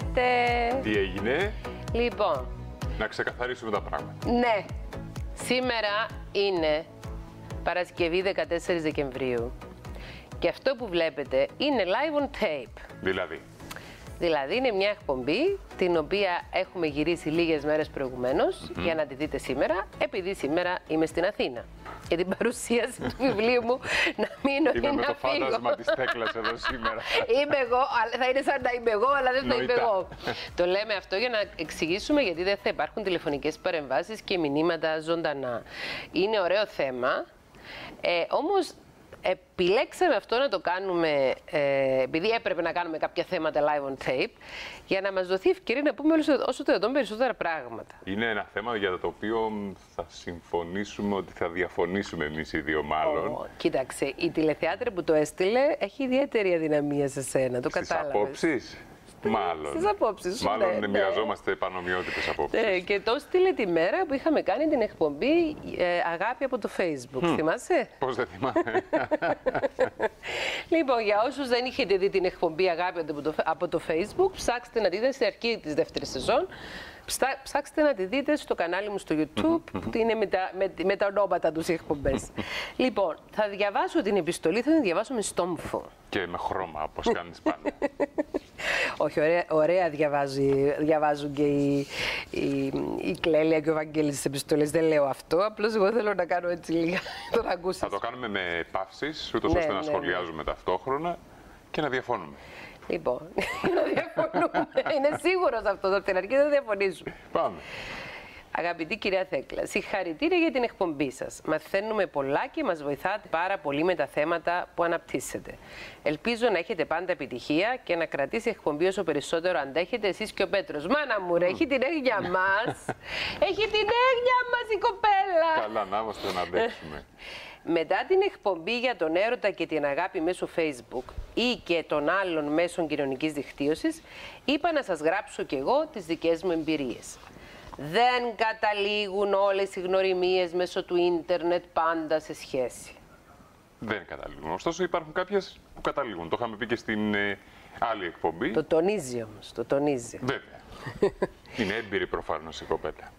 Χαίρετε. Τι έγινε? Λοιπόν. Να ξεκαθαρίσουμε τα πράγματα. Ναι. Σήμερα είναι Παρασκευή 14 Δεκεμβρίου. Και αυτό που βλέπετε είναι live on tape. Δηλαδή είναι μια εκπομπή την οποία έχουμε γυρίσει λίγες μέρες προηγουμένως για να τη δείτε σήμερα, επειδή σήμερα είμαι στην Αθήνα. Για την παρουσίαση του βιβλίου μου να μείνω ή να φύγω. Είμαι με το φάντασμα της Θέκλας εδώ σήμερα. Είμαι εγώ, θα είναι σαν να είμαι εγώ, αλλά δεν θα είμαι εγώ. Το λέμε αυτό για να εξηγήσουμε γιατί δεν θα υπάρχουν τηλεφωνικές παρεμβάσεις και μηνύματα ζωντανά. Είναι ωραίο θέμα, όμως επιλέξαμε αυτό να το κάνουμε, επειδή έπρεπε να κάνουμε κάποια θέματα live on tape, για να μας δοθεί ευκαιρία να πούμε όσο το δυνατόν περισσότερα πράγματα. Είναι ένα θέμα για το οποίο θα συμφωνήσουμε ότι θα διαφωνήσουμε εμείς οι δύο μάλλον. Κοίταξε, η τηλεθεάτρια που το έστειλε έχει ιδιαίτερη αδυναμία σε σένα, το κατάλαβες. Στις απόψεις. Μάλλον. Στις απόψεις. Μάλλον μοιραζόμαστε επανομοιότυπες απόψεις. Και το στείλε τη μέρα που είχαμε κάνει την εκπομπή Αγάπη από το Facebook. Θυμάσαι? Πώς δεν θυμάμαι. Λοιπόν, για όσους δεν είχετε δει την εκπομπή Αγάπη από το Facebook, ψάξτε να τη δείτε στην αρχή της δεύτερης σεζόν. Ψάξτε να τη δείτε στο κανάλι μου στο YouTube, που είναι με τα ονόματα τους οι εκπομπές. Λοιπόν, θα διαβάσω την επιστολή, θα την διαβάσω με στόμφο. Και με χρώμα, όπως κάνεις πάντα. Όχι, ωραία διαβάζουν και η Κλέλια και ο Βαγγέλης τις επιστολές. Δεν λέω αυτό, απλώς εγώ θέλω να κάνω έτσι λίγα, το να ακούσεις. Θα το κάνουμε με παύσεις, ούτως ώστε να σχολιάζουμε ταυτόχρονα και να διαφώνουμε. Λοιπόν, να διαφωνούμε. Είναι σίγουρος αυτός, από την αρχή δεν διαφωνήσουμε. Πάμε. Αγαπητή κυρία Θέκλα, συγχαρητήρια για την εκπομπή σας. Μαθαίνουμε πολλά και μας βοηθάτε πάρα πολύ με τα θέματα που αναπτύσσετε. Ελπίζω να έχετε πάντα επιτυχία και να κρατήσει η εκπομπή όσο περισσότερο αντέχετε εσείς και ο Πέτρος. Μάνα μου, ρε, έχει την έγνοια μας. Έχει την έγνοια μας η κοπέλα. Καλά, να είμαστε να αντέξουμε. Μετά την εκπομπή για τον έρωτα και την αγάπη μέσω Facebook ή και των άλλων μέσων κοινωνικής δικτύωσης, είπα να σας γράψω κι εγώ τις δικές μου εμπειρίες. Δεν καταλήγουν όλες οι γνωριμίες μέσω του ίντερνετ πάντα σε σχέση. Δεν καταλήγουν. Ωστόσο υπάρχουν κάποιες που καταλήγουν. Το είχαμε πει και στην άλλη εκπομπή. Το τονίζει όμως, το τονίζει. Βέβαια. Είναι έμπειρη προφανώς η κοπέλα.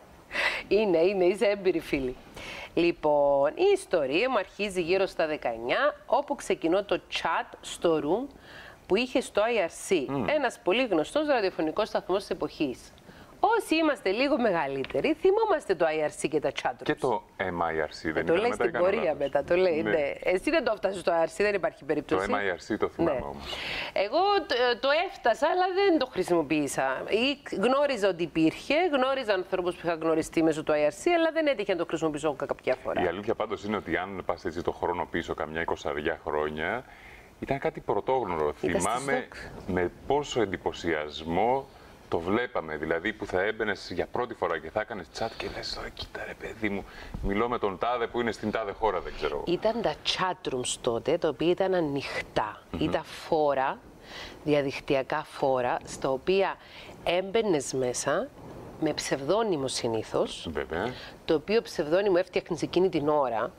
Είσαι έμπειρη φίλη. Λοιπόν, η ιστορία μου αρχίζει γύρω στα 19, όπου ξεκινώ το chat στο room που είχε στο IRC, ένας πολύ γνωστός ραδιοφωνικός σταθμός της εποχής. Όσοι είμαστε λίγο μεγαλύτεροι, θυμόμαστε το IRC και τα chat rooms. Και το MIRC δεν το λέει στην πορεία μετά, το λέει. Ναι. Ναι. Εσύ δεν το έφτασες στο IRC, δεν υπάρχει περίπτωση. Το MIRC το θυμάμαι όμως. Εγώ το έφτασα, αλλά δεν το χρησιμοποίησα. Γνώριζα ότι υπήρχε, γνώριζα ανθρώπους που είχαν γνωριστεί μέσω του IRC, αλλά δεν έτυχε να το χρησιμοποιήσω κάποια φορά. Η αλήθεια πάντως είναι ότι αν πας έτσι το χρόνο πίσω, καμιά 20 χρόνια, ήταν κάτι πρωτόγνωρο. Θυμάμαι με πόσο εντυπωσιασμό το βλέπαμε, δηλαδή που θα έμπαινες για πρώτη φορά και θα έκανες chat και λες τώρα κοίτα ρε παιδί μου, μιλώ με τον τάδε που είναι στην τάδε χώρα, δεν ξέρω. Ήταν τα chat rooms τότε, τα οποία ήταν ανοιχτά. Ήταν φόρα, διαδικτυακά φόρα, στα οποία έμπαινες μέσα με ψευδόνυμο συνήθως, το οποίο ψευδόνυμο έφτιαχνες εκείνη την ώρα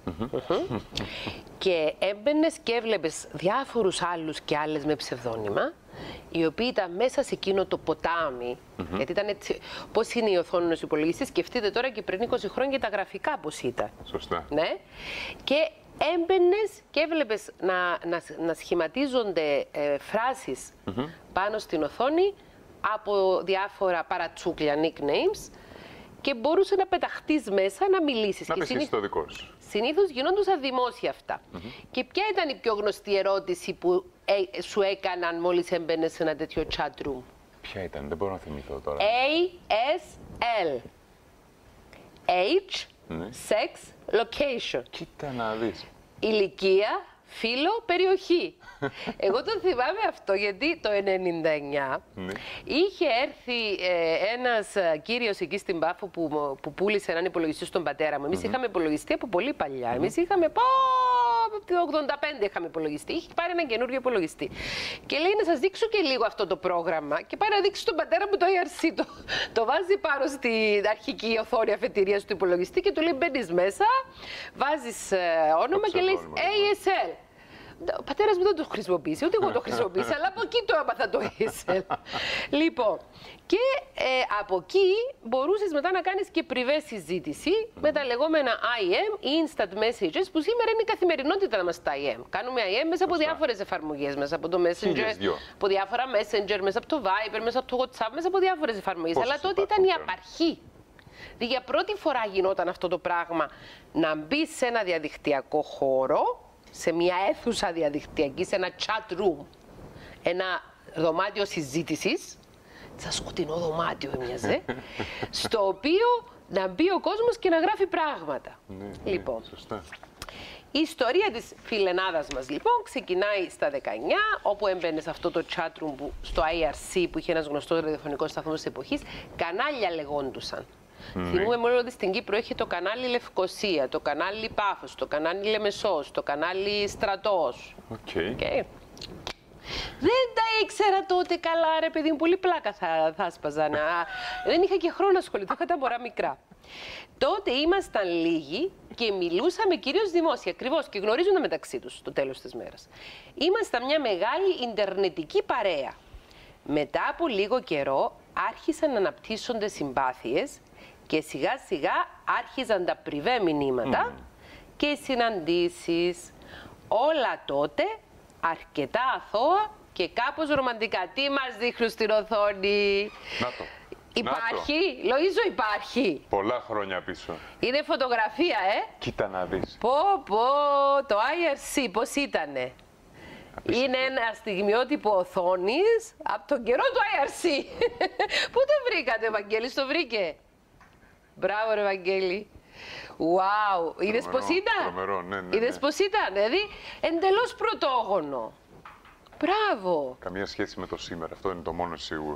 και έμπαινες και έβλεπες διάφορους άλλους και άλλες με ψευδόνυμα, οι οποίοι ήταν μέσα σε εκείνο το ποτάμι, γιατί ήταν έτσι, πώς είναι η οθόνη ενός υπολογιστή, σκεφτείτε τώρα και πριν 20 χρόνια τα γραφικά πώς ήταν. Σωστά. Ναι. Και έμπαινες και έβλεπες να σχηματίζονται φράσεις πάνω στην οθόνη από διάφορα παρατσούκλια, nicknames, και μπορούσε να πεταχτείς μέσα, να μιλήσεις. Να πεις το δικό σου. Συνήθως γινόντουσαν δημόσια αυτά. Και ποια ήταν η πιο γνωστή ερώτηση που σου έκαναν μόλις έμπαινες σε ένα τέτοιο chat room? Ποια ήταν, δεν μπορώ να θυμηθώ τώρα. ASL. Age, sex, location. Κοίτα να δεις. Ηλικία, φύλο, περιοχή. Εγώ το θυμάμαι αυτό γιατί το 1999 είχε έρθει ένας κύριος εκεί στην Πάφο που πούλησε έναν υπολογιστή στον πατέρα μου. Εμείς είχαμε υπολογιστή από πολύ παλιά. Εμείς είχαμε το 85 είχαμε υπολογιστή. Είχε πάρει έναν καινούριο υπολογιστή. Και λέει να σας δείξω και λίγο αυτό το πρόγραμμα. Και πάει να δείξει στον πατέρα μου το IRC. Το βάζει πάνω στην αρχική οθόνη αφετηρίας του υπολογιστή και του λέει μπαίνεις μέσα, βάζεις όνομα και λέει ASL. Ο πατέρας μου δεν το χρησιμοποίησε, ούτε εγώ το χρησιμοποίησα, αλλά από εκεί το έπαθα το Excel. Λοιπόν, και από εκεί μπορούσες μετά να κάνεις και πριβέ συζήτηση με τα λεγόμενα IM, Instant Messages, που σήμερα είναι η καθημερινότητα μας τα IM. Κάνουμε IM μέσα από διάφορες εφαρμογές, μέσα από το Messenger, από διάφορα Messenger, μέσα από το Viber, μέσα από το WhatsApp, μέσα από διάφορες εφαρμογές. Αλλά τότε ήταν η απαρχή. Για πρώτη φορά γινόταν αυτό το πράγμα, να μπει σε ένα διαδικτυακό χώρο, σε μια αίθουσα διαδικτυακή, σε ένα chat room, ένα δωμάτιο συζήτησης, σαν σκοτεινό δωμάτιο έμοιαζε, στο οποίο να μπει ο κόσμος και να γράφει πράγματα. Ναι, λοιπόν, σωστά. Η ιστορία της φιλενάδας μας λοιπόν ξεκινάει στα 19, όπου έμπαινε σε αυτό το chat room στο IRC, που είχε ένας γνωστός ραδιοφωνικός σταθμός της εποχής, κανάλια λεγόντουσαν. Θυμούμε μόνο ότι στην Κύπρο έχει το κανάλι Λευκοσία, το κανάλι Πάφος, το κανάλι Λεμεσός, το κανάλι Στρατός. Okay. Δεν τα ήξερα τότε καλά, ρε παιδί μου, πολύ πλάκα θα σπαζα. Δεν είχα και χρόνο να ασχοληθώ, είχα τα μωρά μικρά. Τότε ήμασταν λίγοι και μιλούσαμε κυρίως δημόσια, ακριβώς, και γνωρίζονταν μεταξύ τους στο τέλος της μέρας. Ήμασταν μια μεγάλη ιντερνετική παρέα. Μετά από λίγο καιρό άρχισαν να αναπτύσσονται συμπάθειες και σιγά σιγά άρχιζαν τα πριβέ μηνύματα και οι συναντήσεις. Όλα τότε αρκετά αθώα και κάπως ρομαντικά. Τι μας δείχνουν στην οθόνη? Να το. Υπάρχει, Λοΐζο, υπάρχει. Πολλά χρόνια πίσω. Είναι φωτογραφία, Κοίτα να δεις. Πω, το IRC πώς ήτανε? Είναι ένα στιγμιότυπο οθόνης από τον καιρό του IRC. Πού το βρήκατε, Ευαγγέλη, το βρήκε? Μπράβο, ρε Ευαγγέλη. Wow, είδες πώς ήταν? Τρομερό, ναι. Είδες πώς ήταν, δηλαδή εντελώς πρωτόγονο. Μπράβο. Καμία σχέση με το σήμερα, αυτό είναι το μόνο σίγουρο.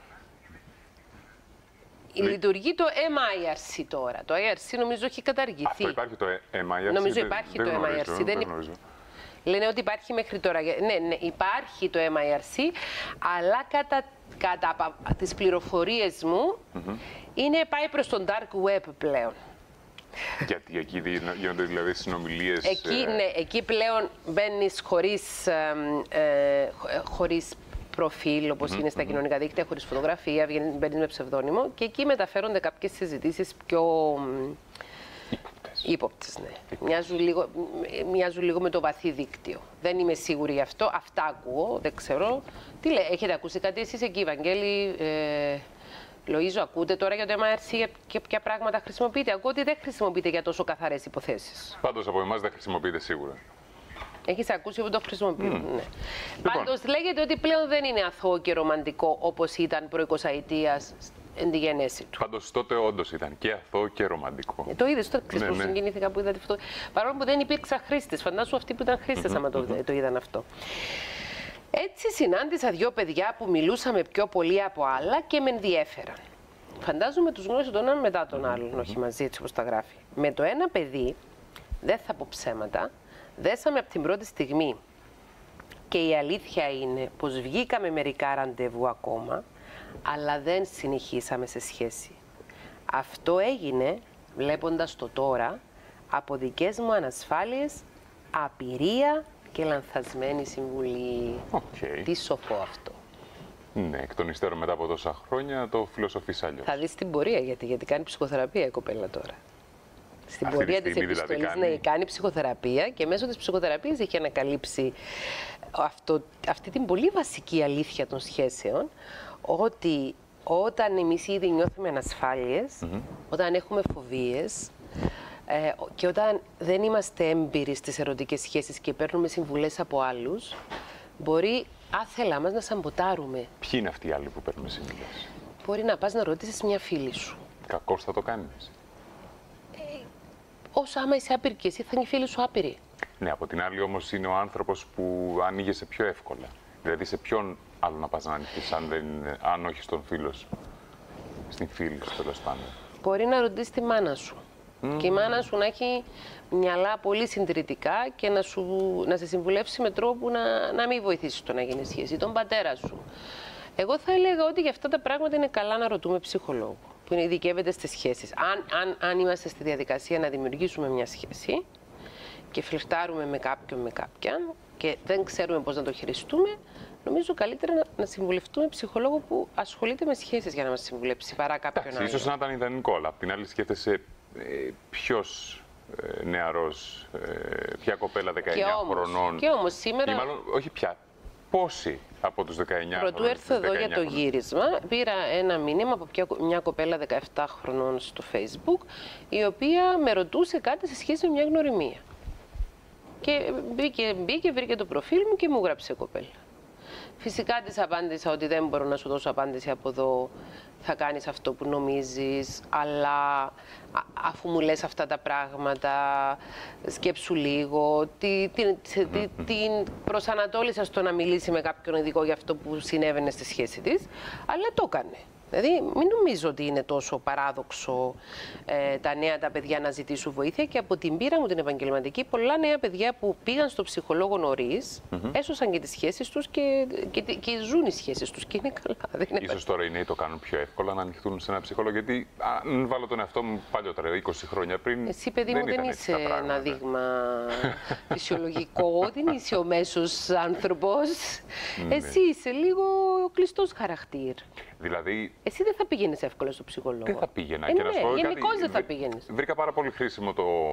Λειτουργεί το MIRC τώρα. Το IRC νομίζω έχει καταργηθεί. Αυτό υπάρχει το MIRC? Νομίζω υπάρχει το MIRC. Δεν γνωρίζω. Λένε ότι υπάρχει μέχρι τώρα. Ναι, υπάρχει το MIRC, αλλά κατά τις πληροφορίες μου πάει προς τον Dark Web πλέον. Γιατί εκεί γίνονται δηλαδή συνομιλίες? Εκεί πλέον μπαίνεις χωρίς προφίλ, όπως είναι στα κοινωνικά δίκτυα, χωρίς φωτογραφία, μπαίνεις με ψευδόνυμο και εκεί μεταφέρονται κάποιες συζητήσεις πιο ύποπτες. Ναι. Μοιάζουν λίγο με το βαθύ δίκτυο. Δεν είμαι σίγουρη γι' αυτό. Αυτά ακούω, δεν ξέρω. Τι λέει, έχετε ακούσει κάτι εσείς εκεί, Βαγγέλη? Λοΐζο, ακούτε τώρα για το MIRC και ποια πράγματα χρησιμοποιείτε? Ακούω ότι δεν χρησιμοποιείτε για τόσο καθαρές υποθέσεις. Πάντως από εμάς δεν χρησιμοποιείτε σίγουρα. Έχεις ακούσει που το χρησιμοποιούν? Ναι. Λοιπόν. Πάντως λέγεται ότι πλέον δεν είναι αθώο και ρομαντικό όπως ήταν προ-20ετίας εν τη γενέση του. Πάντως τότε όντως ήταν και αθώο και ρομαντικό. Το είδες, το ξέρεις πώς συγκινήθηκα που είδατε αυτό? Παρόλο που δεν υπήρξαν χρήστες. Φαντάσου αυτοί που ήταν χρήστες άμα το είδαν αυτό. Έτσι συνάντησα δύο παιδιά που μιλούσαμε πιο πολύ από άλλα και με ενδιέφεραν. Φαντάζομαι τους γνώρισα τον έναν μετά τον άλλον, όχι μαζί έτσι όπως τα γράφει. Με το ένα παιδί, δεν θα πω ψέματα, δέσαμε από την πρώτη στιγμή. Και η αλήθεια είναι πως βγήκαμε μερικά ραντεβού ακόμα, αλλά δεν συνεχίσαμε σε σχέση. Αυτό έγινε, βλέποντας το τώρα, από δικές μου ανασφάλειες, απειρία και λανθασμένη συμβουλή. Τι σοφό αυτό. Ναι, εκ των υστέρων μετά από τόσα χρόνια το φιλοσοφείς αλλιώς. Θα δεις την πορεία, γιατί κάνει ψυχοθεραπεία η κοπέλα τώρα. Στην πορεία της επιστολής, δηλαδή κάνει ψυχοθεραπεία και μέσω της ψυχοθεραπείας έχει ανακαλύψει αυτή την πολύ βασική αλήθεια των σχέσεων, ότι όταν εμείς ήδη νιώθουμε ανασφάλειες, όταν έχουμε φοβίες και όταν δεν είμαστε έμπειροι στις ερωτικές σχέσεις και παίρνουμε συμβουλές από άλλους, μπορεί άθελά μας να σαμποτάρουμε. Ποιοι είναι αυτοί οι άλλοι που παίρνουμε συμβουλές? Μπορεί να πας να ρωτήσεις μια φίλη σου. Κακώς θα το κάνεις? Όσο άμα είσαι άπειρη και εσύ, θα είναι η φίλη σου άπειρη. Ναι, από την άλλη όμως είναι ο άνθρωπος που ανοίγεσαι πιο εύκολα. Δηλαδή σε ποιον άλλο να πας να ανοιχτείς, αν όχι στον φίλο σου, στην φίλη σου τέλος πάντων? Μπορεί να ρωτήσεις τη μάνα σου. Και η μάνα σου να έχει μυαλά πολύ συντηρητικά και να σε συμβουλεύσει με τρόπο να μην βοηθήσει το να γίνει σχέση, τον πατέρα σου. Εγώ θα έλεγα ότι για αυτά τα πράγματα είναι καλά να ρωτούμε ψυχολόγο, που ειδικεύεται στις σχέσεις. Αν είμαστε στη διαδικασία να δημιουργήσουμε μια σχέση και φλερτάρουμε με κάποιον με κάποιαν, και δεν ξέρουμε πώς να το χειριστούμε, νομίζω καλύτερα να συμβουλευτούμε ψυχολόγο που ασχολείται με σχέσεις για να μας συμβουλέψει παρά κάποιον άλλο. Ίσως να ήταν ιδανικό, αλλά απ' την άλλη σκέφτεσαι ποιος νεαρός, ποια κοπέλα 19 χρονών. Και όμως σήμερα. Ή μάλλον, όχι πια. Πόσοι από τους 19 Πρωτού έρθω εδώ για το γύρισμα, πήρα ένα μήνυμα από μια κοπέλα 17 χρονών στο Facebook, η οποία με ρωτούσε κάτι σε σχέση με μια γνωριμία. Και μπήκε, βρήκε το προφίλ μου και μου γράψε κοπέλα. Φυσικά της απάντησα ότι δεν μπορώ να σου δώσω απάντηση από εδώ, θα κάνεις αυτό που νομίζεις, αλλά αφού μου λες αυτά τα πράγματα, σκέψου λίγο, την προσανατόλισα στο να μιλήσει με κάποιον ειδικό για αυτό που συνέβαινε στη σχέση της, αλλά το έκανε. Δηλαδή, μην νομίζω ότι είναι τόσο παράδοξο τα νέα τα παιδιά να ζητήσουν βοήθεια, και από την πείρα μου την επαγγελματική, πολλά νέα παιδιά που πήγαν στο ψυχολόγο νωρίς, έσωσαν και τις σχέσεις τους και ζουν οι σχέσεις τους και είναι καλά. Ίσως τώρα οι νέοι το κάνουν πιο εύκολα να ανοιχτούν σε ένα ψυχολόγο, γιατί αν βάλω τον εαυτό μου παλιότερα, 20 χρόνια πριν. Εσύ, παιδί μου, δεν είσαι ένα δείγμα φυσιολογικό, δεν είσαι ο μέσος άνθρωπος. Εσύ είσαι λίγο κλειστός χαρακτήρ. Δηλαδή, εσύ δεν θα πήγαινες εύκολα στο ψυχολόγο. Δεν θα πήγαινα. Και να σου πω γενικώς δεν θα πήγαινες. Βρήκα πάρα πολύ χρήσιμο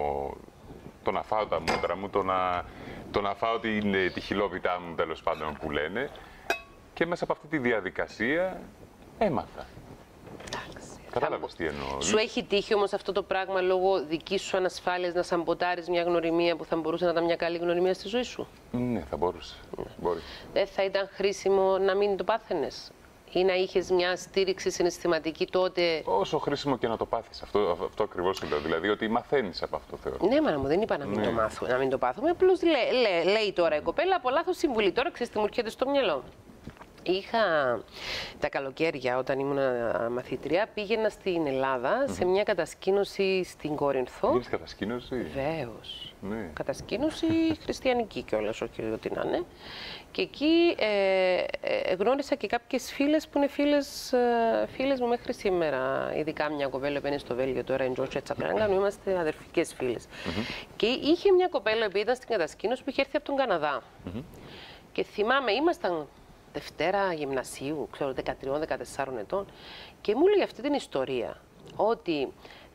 το να φάω τα μούτρα μου, το να φάω τη χιλόβιτά μου, τέλος πάντων, που λένε. Και μέσα από αυτή τη διαδικασία έμαθα. Κατάλαβες τι εννοώ. Σου έχει τύχει όμως αυτό το πράγμα λόγω δικής σου ανασφάλειας να σαμποτάρεις μια γνωριμία που θα μπορούσε να ήταν μια καλή γνωριμία στη ζωή σου? Ναι, θα μπορούσε. Μπορεί. Δεν θα ήταν χρήσιμο να μην το πάθαινες? Ή να είχες μια στήριξη συναισθηματική τότε? Όσο χρήσιμο και να το πάθεις. Αυτό ακριβώς λέω. Δηλαδή ότι μαθαίνεις από αυτό, θεωρώ. Ναι, μάνα μου, δεν είπα να μην το μάθουμε, να μην το πάθουμε. Απλώς λέει τώρα η κοπέλα από λάθος συμβουλή. Τώρα ξέρεις τι μου έρχεται στο μυαλό. Είχα τα καλοκαίρια, όταν ήμουν μαθήτρια, πήγαινα στην Ελλάδα σε μια κατασκήνωση στην Κόρινθο. Πήγες κατασκήνωση? Βεβαίως. Ναι. Κατασκήνωση χριστιανική κιόλας, όχι ό,τι να είναι. Και εκεί γνώρισα και κάποιες φίλες που είναι φίλες μου μέχρι σήμερα. Ειδικά μια κοπέλα που είναι στο Βέλγιο τώρα, η Τζόρτζια Τσαπράγκανου, είμαστε αδερφικές φίλες. Και είχε μια κοπέλα που ήταν στην κατασκήνωση που είχε έρθει από τον Καναδά. Και θυμάμαι, ήμασταν Δευτέρα γυμνασίου, ξέρω, 13-14 ετών, και μου έλεγε αυτή την ιστορία, ότι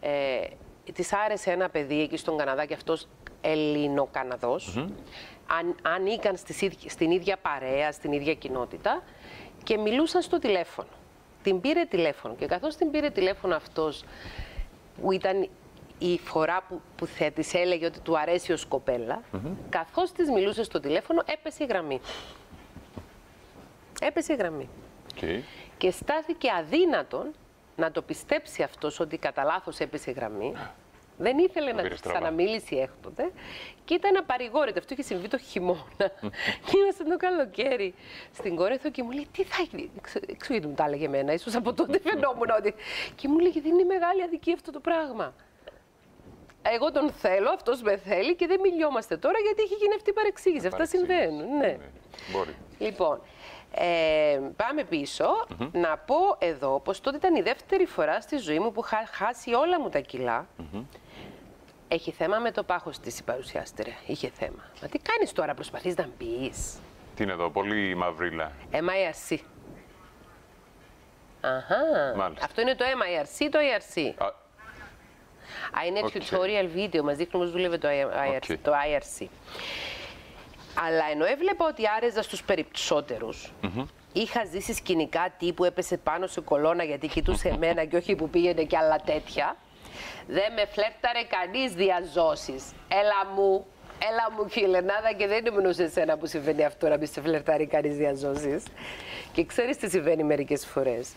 της άρεσε ένα παιδί εκεί στον Καναδά και αυτός Ελληνοκαναδός, ανήκαν στην ίδια παρέα, στην ίδια κοινότητα και μιλούσαν στο τηλέφωνο. Την πήρε τηλέφωνο και καθώς την πήρε τηλέφωνο αυτός, που ήταν η φορά που της έλεγε ότι του αρέσει ως κοπέλα, καθώς της μιλούσε στο τηλέφωνο έπεσε η γραμμή. Έπεσε η γραμμή. Και στάθηκε αδύνατον να το πιστέψει αυτός ότι κατά λάθος έπεσε η γραμμή. Δεν ήθελε να της ξαναμίλησει έκτοτε και ήταν απαρηγόρητο. Αυτό είχε συμβεί το χειμώνα. Και ήμασταν το καλοκαίρι στην Κόρινθο και μου λέει: τι θα γίνει. Ξέρω γιατί μου τα έλεγε εμένα, ίσως από τότε φαινόμουν ότι. Και μου λέει: δεν είναι μεγάλη αδικία αυτό το πράγμα. Εγώ τον θέλω, αυτός με θέλει και δεν μιλιόμαστε τώρα γιατί έχει γίνει αυτή η παρεξήγηση. Αυτά συμβαίνουν. Ναι. Μπορεί. Λοιπόν, πάμε πίσω. Να πω εδώ πως τότε ήταν η δεύτερη φορά στη ζωή μου που είχα χάσει όλα μου τα κιλά. Έχει θέμα με το πάχος της η παρουσιάστρια. Είχε θέμα. Μα τι κάνεις τώρα, προσπαθείς να μπεις? Τι είναι εδώ, πολύ μαυρίλα. MIRC. Αχα. Μάλιστα. Αυτό είναι το MIRC ή το IRC? Είναι tutorial βίντεο, μας δείχνει πώς δουλεύει το IRC. Αλλά ενώ έβλεπα ότι άρεζα στους περισσότερους, είχα ζήσει σκηνικά τύπου έπεσε πάνω σε κολόνα γιατί κοιτούσε εμένα και όχι που πήγαινε και άλλα τέτοια, δεν με φλέρταρε κανείς διαζώσεις. Έλα μου Χιλενάδα, και δεν ήμουν σε εσένα που συμβαίνει αυτό να μην σε φλερτάρει κανείς διαζώσεις. Και ξέρεις τι συμβαίνει μερικές φορές.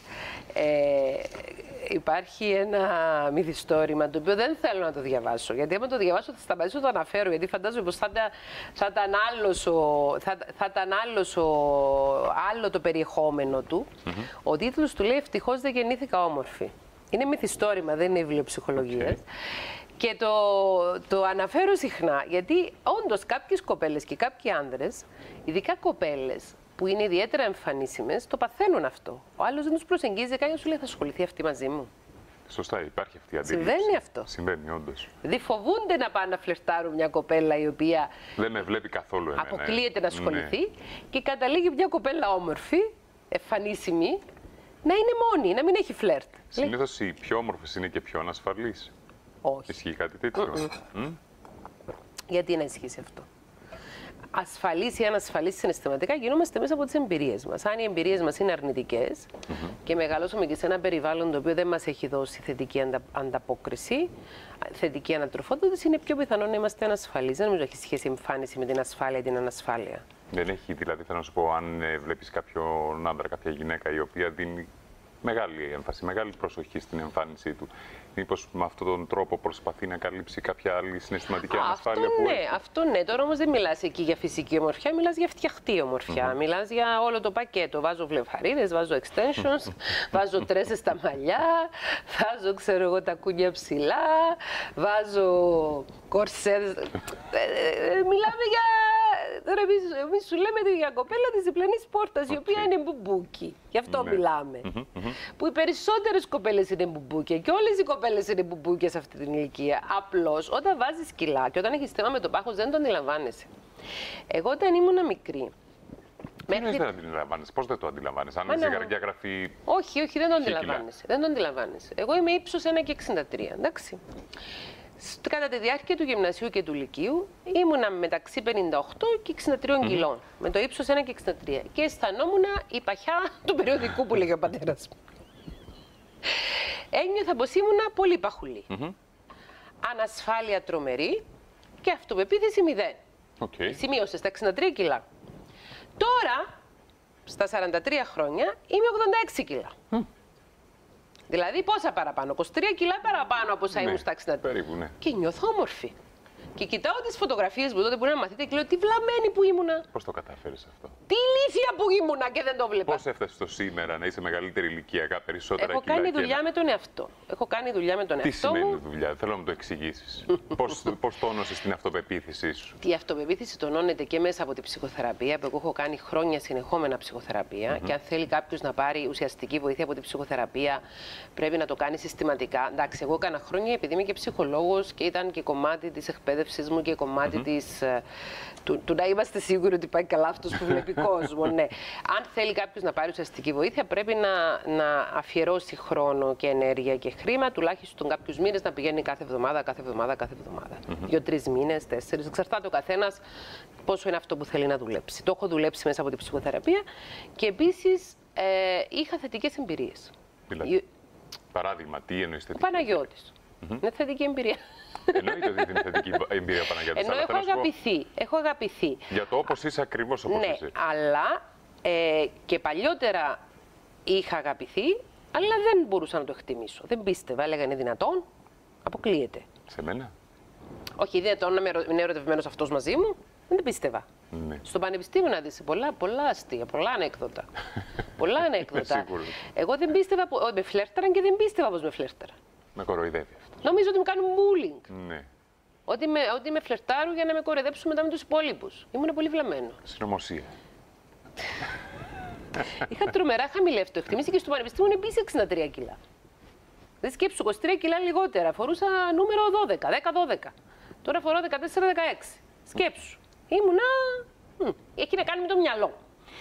Υπάρχει ένα μυθιστόρημα το οποίο δεν θέλω να το διαβάσω. Γιατί άμα το διαβάσω θα σταματήσω να το αναφέρω. Γιατί φαντάζομαι πως θα ήταν άλλο το περιεχόμενο του. Ο τίτλος του λέει «Ευτυχώς δεν γεννήθηκα όμορφη». Είναι μυθιστόρημα, δεν είναι βιβλιοψυχολογίας. Και το αναφέρω συχνά, γιατί όντως κάποιες κοπέλες και κάποιοι άνδρες, ειδικά κοπέλες που είναι ιδιαίτερα εμφανίσιμες, το παθαίνουν αυτό. Ο άλλος δεν τους προσεγγίζει καν και σου λέει θα ασχοληθεί αυτή μαζί μου. Σωστά, υπάρχει αυτή η αντίληψη. Συμβαίνει αυτό. Συμβαίνει, όντως. Δηλαδή φοβούνται να πάνε να φλερτάρουν μια κοπέλα η οποία δεν με βλέπει καθόλου εμένα. Αποκλείεται να ασχοληθεί και καταλήγει μια κοπέλα όμορφη, εμφανίσιμη, να είναι μόνη, να μην έχει φλερτ. Συνήθως οι πιο όμορφες είναι και πιο ανασφαλείς. Όχι. Ισχύει κάτι τέτοιο? Γιατί να ισχύσει αυτό? Ασφαλείς ή ανασφαλείς συναισθηματικά γινόμαστε μέσα από τις εμπειρίες μας. Αν οι εμπειρίες μας είναι αρνητικές και μεγαλώσαμε και σε ένα περιβάλλον το οποίο δεν μας έχει δώσει θετική ανταπόκριση, θετική ανατροφοδότηση, είναι πιο πιθανό να είμαστε ανασφαλείς. Δεν νομίζω έχει σχέση η εμφάνιση με την ασφάλεια ή την ανασφάλεια. Δεν έχει, δηλαδή, θέλω να σου πω, αν βλέπεις κάποιον άντρα, κάποια γυναίκα η οποία δίνει μεγάλη έμφαση, μεγάλη προσοχή στην εμφάνισή του, μήπως με αυτόν τον τρόπο προσπαθεί να καλύψει κάποια άλλη συναισθηματική ανασφάλεια που έχει? Αυτό ναι. Τώρα όμως δεν μιλάς εκεί για φυσική ομορφιά, μιλάς για φτιαχτή ομορφιά. Μιλάς για όλο το πακέτο. Βάζω βλεφαρίδες, βάζω extensions, βάζω τρέσες στα μαλλιά, βάζω, ξέρω εγώ, τα κούνια ψηλά, βάζω κορσέδες. Μιλάμε για... Τώρα εμείς σου λέμε για κοπέλα της διπλανής πόρτας, η οποία είναι μπουμπούκι. Γι' αυτό μιλάμε. Που οι περισσότερες κοπέλες είναι μπουμπούκια και όλες οι κοπέλες είναι μπουμπούκια σε αυτή την ηλικία. Απλώς όταν βάζεις κιλά και όταν έχεις θέμα με το πάχος δεν το αντιλαμβάνεσαι. Εγώ όταν ήμουν μικρή. Δεν το αντιλαμβάνεσαι. Πώς δεν το αντιλαμβάνεσαι? Αν η ζυγαριά γραφεί. Όχι, δεν το αντιλαμβάνεσαι. Δεν το αντιλαμβάνεσαι. Εγώ είμαι ύψος 1,63, εντάξει. Κατά τη διάρκεια του γυμνασίου και του λυκείου ήμουνα μεταξύ 58 και 63 κιλών, με το ύψος 1,63 και αισθανόμουν η παχιά του περιοδικού που λέγει ο πατέρας μου. Ένιωθα πως ήμουνα πολύ παχουλή. Ανασφάλεια τρομερή και αυτοπεποίθηση 0. Σημείωσε στα 63 κιλά. Τώρα, στα 43 χρόνια, είμαι 86 κιλά. Δηλαδή πόσα παραπάνω, 23 κιλά παραπάνω από όσα ήμουν στα 63. Περίπου, ναι. Και νιώθω όμορφη. Και κοιτάω τις φωτογραφίες μου τότε που ήμουν μαθήτρια και λέω τι βλαμμένη που ήμουνα. Πώς το κατάφερες αυτό? Τι ηλίθια που ήμουνα και δεν το βλέπα. Πώς έφτασες στο σήμερα να είσαι μεγαλύτερη ηλικιακά, περισσότερα κιλά? Έχω κάνει δουλειά με τον εαυτό. Έχω κάνει δουλειά με τον εαυτό μου. Τι σημαίνει δουλειά, θέλω να μου το εξηγήσεις. Πώς τόνωσες την αυτοπεποίθησή σου? Η αυτοπεποίθηση τονώνεται και μέσα από την ψυχοθεραπεία, που εγώ έχω κάνει χρόνια συνεχόμενα ψυχοθεραπεία. Και αν θέλει κάποιο να πάρει ουσιαστική βοήθεια από την ψυχοθεραπεία, πρέπει να το κάνει συστηματικά. Εντάξει, εγώ έκανα χρόνια επειδή είμαι και ψυχολόγος και ήταν και κομμάτι της εκπαίδευσής μου και κομμάτι του να είμαστε σίγουροι ότι πάει καλά αυτός που βλέπει κόσμο. Ναι. Αν θέλει κάποιος να πάρει ουσιαστική βοήθεια, πρέπει να αφιερώσει χρόνο και ενέργεια και χρήμα, τουλάχιστον κάποιους μήνες να πηγαίνει κάθε εβδομάδα. 2-3 μήνες, 4. Εξαρτάται ο καθένας πόσο είναι αυτό που θέλει να δουλέψει. Το έχω δουλέψει μέσα από την ψυχοθεραπεία και επίσης είχα θετικές εμπειρίες. Δηλαδή, παράδειγμα, τι εννοείς θετική? Ο Παναγιώτης. Είναι θετική εμπειρία. Εννοείται ότι είναι θετική εμπειρία ο Παναγιώτης. Ενώ έχω αγαπηθεί. Για το όπως είσαι, ακριβώς όπως είσαι. Ναι, αλλά και παλιότερα είχα αγαπηθεί, αλλά δεν μπορούσα να το εκτιμήσω. Δεν πίστευα, έλεγα είναι δυνατόν, αποκλείεται. Σε μένα? Όχι, δυνατόν να είναι ερωτευμένος αυτός μαζί μου, δεν το πίστευα. Ναι. Στο πανεπιστήμιο να δεις πολλά αστεία, πολλά ανέκδοτα. Πολλά ανέκδοτα. Εγώ δεν πίστευα, με φλέρταραν και δεν πίστευα πως με φλέρταραν. Με κοροϊδεύει αυτό. Νομίζω ότι μου κάνουν bullying. Ναι. Ότι με φλερτάρουν για να με κοροϊδέψουν μετά με τους υπόλοιπους. Ήμουν πολύ βλαμμένο. Συνωμοσία. Είχα τρομερά χαμηλή αυτοεκτίμηση και στο πανεπιστήμιο είναι επίσης 63 κιλά. Δεν σκέψου, 23 κιλά λιγότερα. Φορούσα νούμερο 12, 10-12. Τώρα φορώ 14-16. Σκέψου. Ήμουνα. Έχει να κάνει με το μυαλό.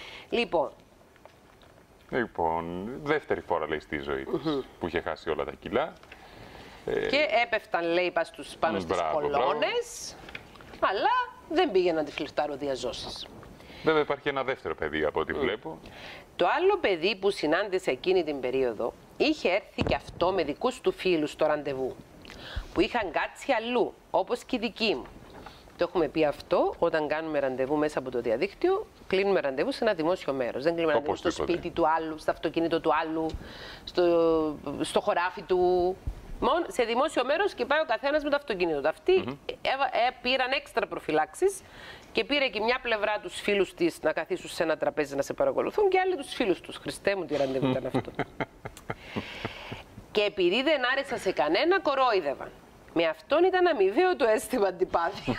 Λοιπόν, δεύτερη φορά λέει στη ζωή της που είχε χάσει όλα τα κιλά. Και έπεφταν, λέει, πάνω στις κολόνες, αλλά δεν πήγε να τη φλιρτάρω διαζώσεις. Βέβαια υπάρχει ένα δεύτερο παιδί από ό,τι βλέπω. Το άλλο παιδί που συνάντησε εκείνη την περίοδο είχε έρθει και αυτό με δικούς του φίλους στο ραντεβού, που είχαν κάτσει αλλού, όπως και οι δικοί μου. Το έχουμε πει αυτό, όταν κάνουμε ραντεβού μέσα από το διαδίκτυο, κλείνουμε ραντεβού σε ένα δημόσιο μέρος. Δεν κλείνουμε ραντεβού στο σπίτι του άλλου, στο αυτοκίνητο του άλλου, στο χωράφι του. Μόνο σε δημόσιο μέρος και πάει ο καθένας με το αυτοκίνητο. Αυτοί πήραν έξτρα προφυλάξεις και πήρε και μια πλευρά τους φίλους της να καθίσουν σε ένα τραπέζι να σε παρακολουθούν και άλλοι τους φίλους τους. Χριστέ μου, τι ραντεβού ήταν αυτό. Και επειδή δεν άρεσα σε κανένα, κορόιδευαν. Με αυτόν ήταν αμοιβαίο το αίσθημα αντιπάθειας.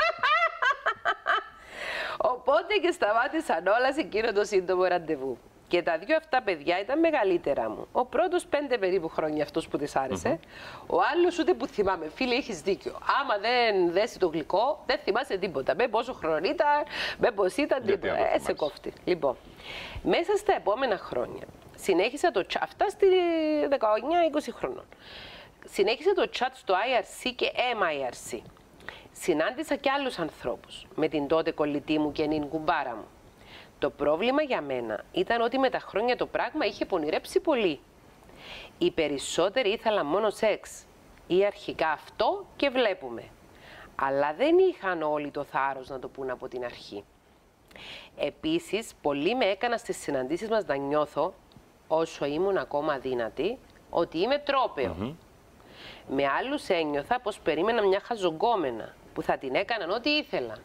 Οπότε και σταμάτησαν όλα σε εκείνο το σύντομο ραντεβού. Και Και τα δύο αυτά παιδιά ήταν μεγαλύτερα μου. Ο πρώτος 5 περίπου χρόνια, αυτός που της άρεσε. Ο άλλος ούτε που θυμάμαι. Φίλε, έχεις δίκιο. Άμα δεν δέσει το γλυκό, δεν θυμάσαι τίποτα. Με πόσο χρόνο ήταν, με πώς ήταν, τίποτα. Σε κόφτη. Λοιπόν, μέσα στα επόμενα χρόνια συνέχισα το chat. Αυτά στη 19-20 χρονών. Συνέχισα το chat στο IRC και MIRC. Συνάντησα και άλλους ανθρώπους με την τότε κολλητή μου και την κουμπάρα μου. Το πρόβλημα για μένα ήταν ότι με τα χρόνια το πράγμα είχε πονηρέψει πολύ. Οι περισσότεροι ήθελαν μόνο σεξ ή αρχικά αυτό και βλέπουμε. Αλλά δεν είχαν όλοι το θάρρος να το πούν από την αρχή. Επίσης, πολλοί με έκαναν στις συναντήσεις μας να νιώθω, όσο ήμουν ακόμα αδύνατη, ότι είμαι τρόπαιο. Με άλλους ένιωθα πως περίμενα μια χαζογκόμενα που θα την έκαναν ό,τι ήθελαν.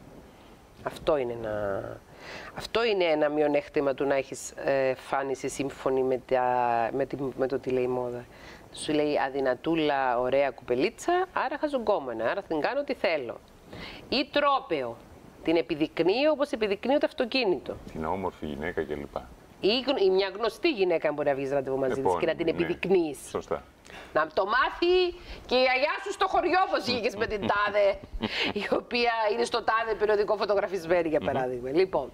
Αυτό είναι ένα μειονέκτημα του να έχεις εμφάνιση σύμφωνη με το τι λέει η μόδα. Σου λέει αδυνατούλα, ωραία κουπελίτσα, άρα χαζογκόμενα, άρα την κάνω ό,τι θέλω. Ή τρόπαιο. Την επιδεικνύει όπως επιδεικνύει το αυτοκίνητο. Την όμορφη γυναίκα κλπ. Ή μια γνωστή γυναίκα μπορεί να βγει ραντεβού μαζί της και να την επιδεικνύεις. Σωστά. Να το μάθει και η γιαγιά σου στο χωριό πως βγήκες με την τάδε, η οποία είναι στο τάδε περιοδικό φωτογραφισμένη, για παράδειγμα. Λοιπόν,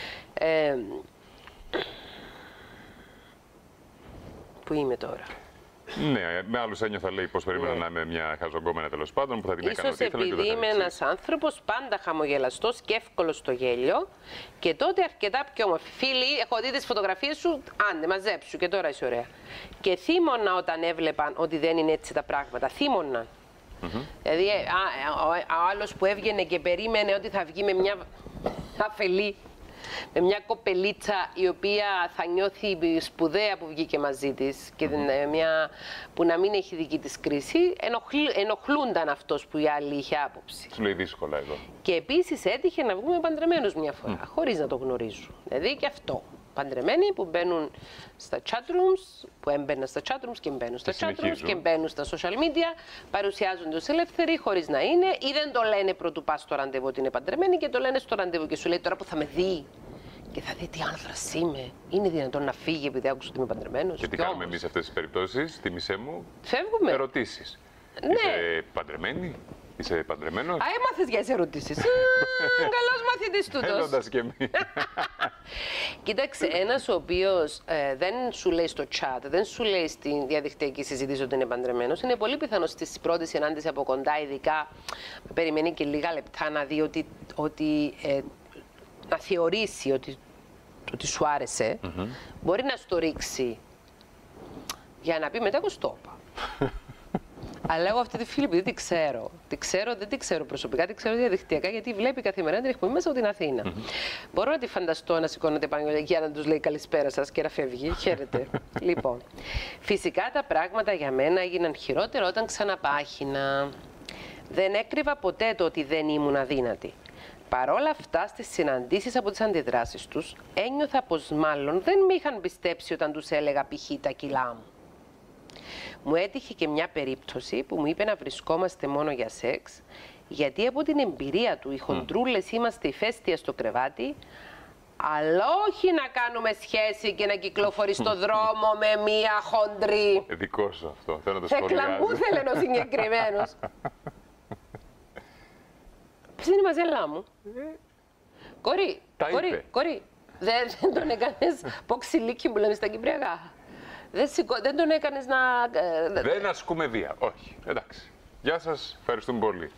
πού είμαι τώρα? Ναι, με άλλους ένιωθα, λέει, πως περίμενα να είμαι μια χαζογκόμενα τέλος πάντων που θα την έκανα ίσως επειδή είμαι ένας άνθρωπος πάντα χαμογελαστός και εύκολος στο γέλιο και τότε αρκετά πιο όμορφη. Φίλοι, έχω δει τις φωτογραφίες σου, άντε μαζέψου και τώρα είσαι ωραία. Και θύμωνα όταν έβλεπαν ότι δεν είναι έτσι τα πράγματα, θύμωναν. Δηλαδή, ο άλλος που έβγαινε και περίμενε ότι θα βγει με μια αφελή, με μια κοπελίτσα η οποία θα νιώθει σπουδαία που βγήκε μαζί της και μια που να μην έχει δική της κρίση, ενοχλούνταν αυτός που η άλλη είχε άποψη. Σου λέει δύσκολα εδώ. Και επίσης έτυχε να βγούμε παντρεμένους μια φορά, χωρίς να το γνωρίζουν. Δηλαδή και αυτό. Παντρεμένοι που μπαίνουν στα chat rooms, που έμπαιναν στα chat rooms και μπαίνουν στα chat rooms και μπαίνουν στα social media, παρουσιάζονται ως ελεύθεροι χωρίς να είναι, ή δεν το λένε πρωτού πας στο ραντεβού ότι είναι παντρεμένοι και το λένε στο ραντεβού και σου λέει τώρα που θα με δει και θα δει τι άνθρας είμαι, είναι δυνατόν να φύγει επειδή άκουσε ότι είμαι παντρεμένος? Και τι κάνουμε εμείς σε αυτές τις περιπτώσεις, θύμισέ μου? Φεύγουμε. Ερωτήσεις. Ναι. Είσαι παντρεμένη? Είσαι παντρεμένος? Έμαθες για τις ερωτήσεις. Καλός μαθητής τούτος. Έλλοντας και εμείς. Κοίταξε, ένας ο οποίος δεν σου λέει στο chat, δεν σου λέει στη διαδικτυακή συζήτηση ότι είναι παντρεμένος, είναι πολύ πιθανό στη πρώτη συνάντηση από κοντά, ειδικά περιμένει και λίγα λεπτά να δει ότι να θεωρήσει ότι σου άρεσε, μπορεί να στο ρίξει για να πει μετά εγώ στο είπα. Αλλά εγώ αυτή τη φίλη, επειδή δεν τη ξέρω προσωπικά, τη ξέρω διαδικτυακά, γιατί βλέπει καθημερινά την εκπομπή μέσα από την Αθήνα. Μπορώ να τη φανταστώ να σηκώνεται πάνω για να τους λέει καλησπέρα σας και να φεύγει. Χαίρετε. Λοιπόν, φυσικά τα πράγματα για μένα έγιναν χειρότερα όταν ξαναπάχυνα. Δεν έκρυβα ποτέ το ότι δεν ήμουν αδύνατη. Παρόλα αυτά, στις συναντήσεις από τις αντιδράσεις τους, ένιωθα πως μάλλον δεν με είχαν πιστέψει όταν τους έλεγα π.χ. τα κιλά μου. Μου έτυχε και μια περίπτωση που μου είπε να βρισκόμαστε μόνο για σεξ, γιατί από την εμπειρία του οι χοντρούλες είμαστε ηφαίστεια στο κρεβάτι, αλλά όχι να κάνουμε σχέση και να κυκλοφορεί στο δρόμο με μία χοντρή. Δικό σου αυτό, θέλω να το σχολιάζω. Εκλαμπούθελε ο συγκεκριμένος. Ποιος είναι η μαζέλα μου? Κορί, δεν τον έκανες ποξιλίκι που λένε στα κυπριακά? Δεν τον έκανες να... Δεν ασκούμε βία, όχι. Εντάξει. Γεια σας, ευχαριστούμε πολύ.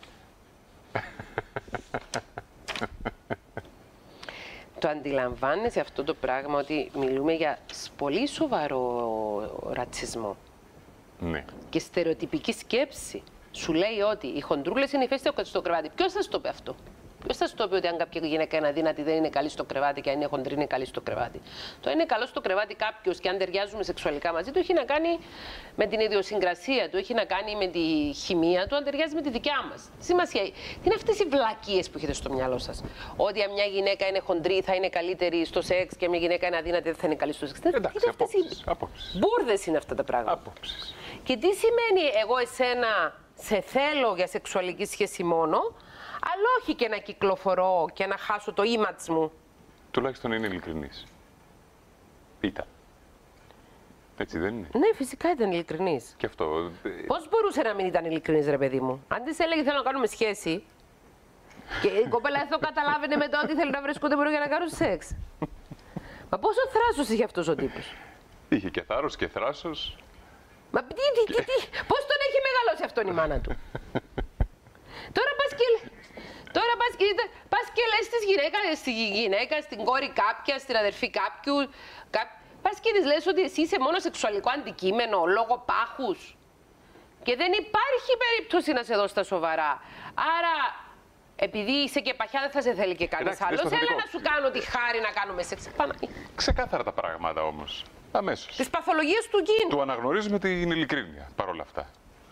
Το αντιλαμβάνεσαι αυτό το πράγμα, ότι μιλούμε για πολύ σοβαρό ρατσισμό. Ναι. Και στερεοτυπική σκέψη. Σου λέει ότι οι χοντρούλες είναι ηφαίστεια στο κρεβάτι. Ποιος θα στο πει αυτό? Ποιος θα στο πει ότι αν κάποια γυναίκα είναι αδύνατη δεν είναι καλή στο κρεβάτι και αν είναι χοντρή είναι καλή στο κρεβάτι? Το είναι καλό στο κρεβάτι κάποιος και αν ταιριάζουμε σεξουαλικά μαζί του έχει να κάνει με την ιδιοσυγκρασία του, έχει να κάνει με τη χημεία του, αν ταιριάζει με τη δικιά μας. Σημασία. Τι είναι αυτές οι βλακίες που έχετε στο μυαλό σας? Ότι αν μια γυναίκα είναι χοντρή θα είναι καλύτερη στο σεξ και αν μια γυναίκα είναι αδύνατη δεν θα είναι καλή στο σεξ? Εντάξει, απόψεις. Μπούρδες είναι αυτά τα πράγματα. Απόψεις. Και τι σημαίνει εγώ εσένα σε θέλω για σεξουαλική σχέση μόνο, αλλά όχι και να κυκλοφορώ και να χάσω το image μου? Τουλάχιστον είναι ειλικρινής. Ήταν. Έτσι δεν είναι? Ναι, φυσικά ήταν ειλικρινής. Και αυτό. Πώς μπορούσε να μην ήταν ειλικρινής, ρε παιδί μου? Αν της έλεγε θέλω να κάνουμε σχέση. Και η κοπέλα αυτό καταλάβαινε μετά ότι θέλει να βρίσκονται μόνο για να κάνουν σεξ. Μα πόσο θράσος είχε αυτός ο τύπος? Είχε και θάρρος και θράσος. Μα πώς τον έχει μεγαλώσει αυτόν η μάνα του? Τώρα πας και λες στη γυναίκα, στην κόρη κάποια, στην αδερφή κάποιου. Πας και της λες ότι εσύ είσαι μόνο σεξουαλικό αντικείμενο λόγω πάχους. Και δεν υπάρχει περίπτωση να σε δω στα σοβαρά. Άρα, επειδή είσαι και παχιά, δεν θα σε θέλει και κανείς άλλος. Έλα να σου κάνω τη χάρη να κάνουμε σεξ. Ξεκάθαρα τα πράγματα όμως. Αμέσως. Τις παθολογίες του γκίνου. Του αναγνωρίζουμε την ειλικρίνεια παρόλα αυτά.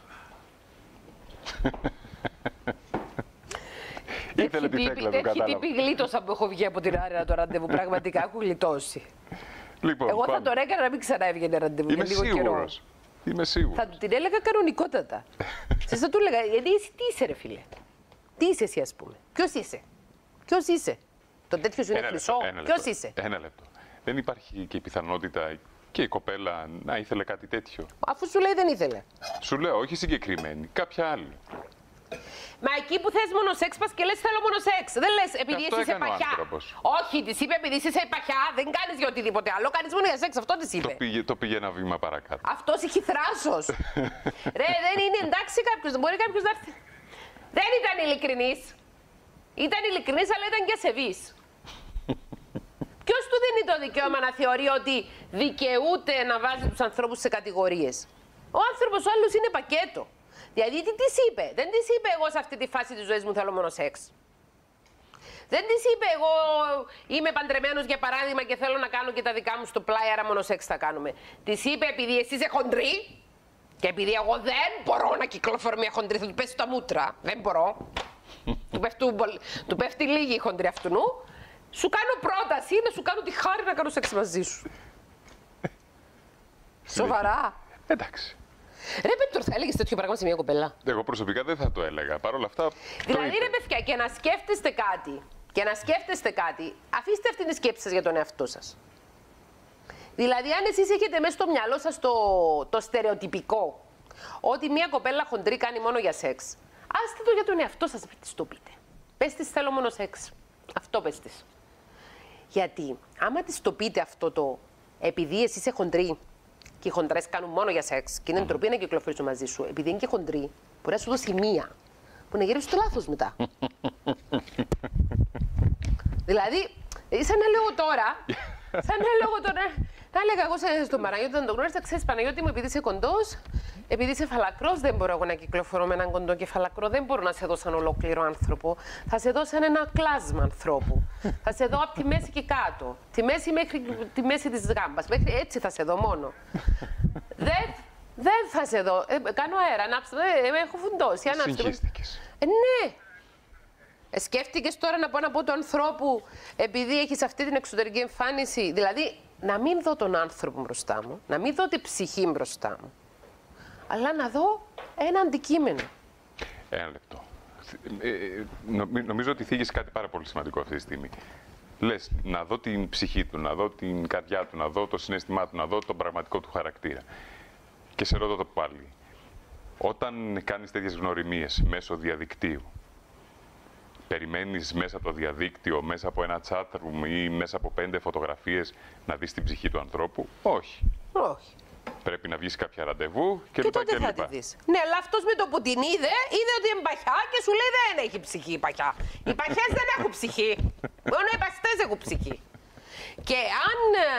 Ήθελε τη θέκλα, το κατάλαβα. Έχει τύπη γλίτωσα που έχω βγει από την άρενα το ραντεβού. Πραγματικά έχω γλιτώσει. Λοιπόν, εγώ θα τον έκανα να μην ξανά έβγαινε ραντεβού για λίγο καιρό. Είμαι σίγουρος. Θα του την έλεγα κανονικότατα. Θα του έλεγα, γιατί εσύ τι είσαι, ρε φίλε? Τι είσαι εσύ, ας πούμε? Ποιος είσαι? Ποιος είσαι? Το τέτοιο σου είναι χρυσό? Ποιος είσαι? Ένα λεπτό. Δεν υπάρχει και η πιθανότητα και η κοπέλα να ήθελε κάτι τέτοιο? Αφού σου λέει δεν ήθελε. Σου λέω, όχι συγκεκριμένη, κάποια άλλη. Μα εκεί που θες μόνο σεξ, πας και λες θέλω μόνο σεξ. Δεν λες επειδή εσύ είσαι παχιά. Όχι, της είπε επειδή εσύ είσαι παχιά, δεν κάνεις για οτιδήποτε άλλο, κάνεις μόνο για σεξ. Αυτό της είπε. Το πήγε ένα βήμα παρακάτω. Αυτός έχει θράσος. Ρε, δεν είναι εντάξει κάποιος, μπορεί κάποιος να έρθει. Δεν ήταν ειλικρινής. Ήταν ειλικρινής, αλλά ήταν και ασεβής. Ποιος του δίνει το δικαίωμα να θεωρεί ότι δικαιούται να βάζει τους ανθρώπους σε κατηγορίες? Ο άνθρωπος ο άλλος είναι πακέτο. Δηλαδή τι της είπε? Δεν της είπε εγώ σε αυτή τη φάση της ζωής μου θέλω μόνο σεξ. Δεν της είπε εγώ είμαι παντρεμένος για παράδειγμα και θέλω να κάνω και τα δικά μου στο πλάι, άρα μόνο σεξ θα κάνουμε. Της είπε επειδή εσύ είσαι χοντρή και επειδή εγώ δεν μπορώ να κυκλοφορώ μια χοντρή, θα του πέσει τα μούτρα. Δεν μπορώ. του πέφτει λίγη η χοντρή αυτού νου. Σου κάνω πρόταση να σου κάνω τη χάρη να κάνω σεξ μαζί σου. Σοβαρά. Εντάξει. Ρε Πέτρο, θα έλεγες τέτοιο πράγμα σε μια κοπέλα? Εγώ προσωπικά δεν θα το έλεγα. Παρ' όλα αυτά. Δηλαδή, ρε παιδιά, και να σκέφτεστε κάτι, αφήστε αυτή τη σκέψη σας για τον εαυτό σας. Δηλαδή, αν εσείς έχετε μέσα στο μυαλό σας το στερεοτυπικό ότι μια κοπέλα χοντρή κάνει μόνο για σεξ, άστε το για τον εαυτό σας, μην της το πείτε. Πες της θέλω μόνο σεξ. Αυτό πες της. Γιατί, άμα της το πείτε αυτό το επειδή εσύ είσαι χοντρή, και οι χοντρές κάνουν μόνο για σεξ και είναι ντροπή να κυκλοφορήσουν μαζί σου, επειδή είναι και χοντρή, μπορεί να σου δώσει μία που να γυρίσει το λάθος μετά. Δηλαδή, σαν να λέω τώρα, θα έλεγα εγώ στον Παναγιώτη, όταν τον γνώρισα, ξέρεις Παναγιώτη μου, επειδή είσαι κοντός, επειδή είσαι φαλακρός, δεν μπορώ εγώ να κυκλοφορώ με έναν κοντό και φαλακρό, δεν μπορώ να σε δω σαν ολόκληρο άνθρωπο. Θα σε δω σαν ένα κλάσμα ανθρώπου. Θα σε δω από τη μέση και κάτω. Τη μέση μέχρι τη μέση της γάμπας. Μέχρι έτσι θα σε δω μόνο. Δεν θα σε δω. Κάνω αέρα, έχω φουντώσει. Συγχύστηκες. Ναι. Σκέφτηκες τώρα να πάω να πω του ανθρώπου επειδή έχεις αυτή την εξωτερική εμφάνιση. Δηλαδή, να μην δω τον άνθρωπο μπροστά μου, να μην δω την ψυχή μπροστά μου, αλλά να δω ένα αντικείμενο. Ένα λεπτό. Νομίζω ότι θίγεις κάτι πάρα πολύ σημαντικό αυτή τη στιγμή. Λες, να δω την ψυχή του, να δω την καρδιά του, να δω το συναίσθημά του, να δω τον πραγματικό του χαρακτήρα. Και σε ρωτώ το πάλι. Όταν κάνεις τέτοιες γνωριμίες μέσω διαδικτύου, περιμένεις μέσα από το διαδίκτυο, μέσα από ένα chat room ή μέσα από 5 φωτογραφίες να δεις την ψυχή του ανθρώπου? Όχι. Όχι. Πρέπει να βγεις κάποια ραντεβού και λοιπά τότε θα τη δεις. Ναι, αλλά αυτός με το που την είδε ότι είναι παχιά και σου λέει δεν έχει ψυχή η παχιά. Οι παχιές δεν έχουν ψυχή. Μόνο οι παστές έχουν ψυχή. Και αν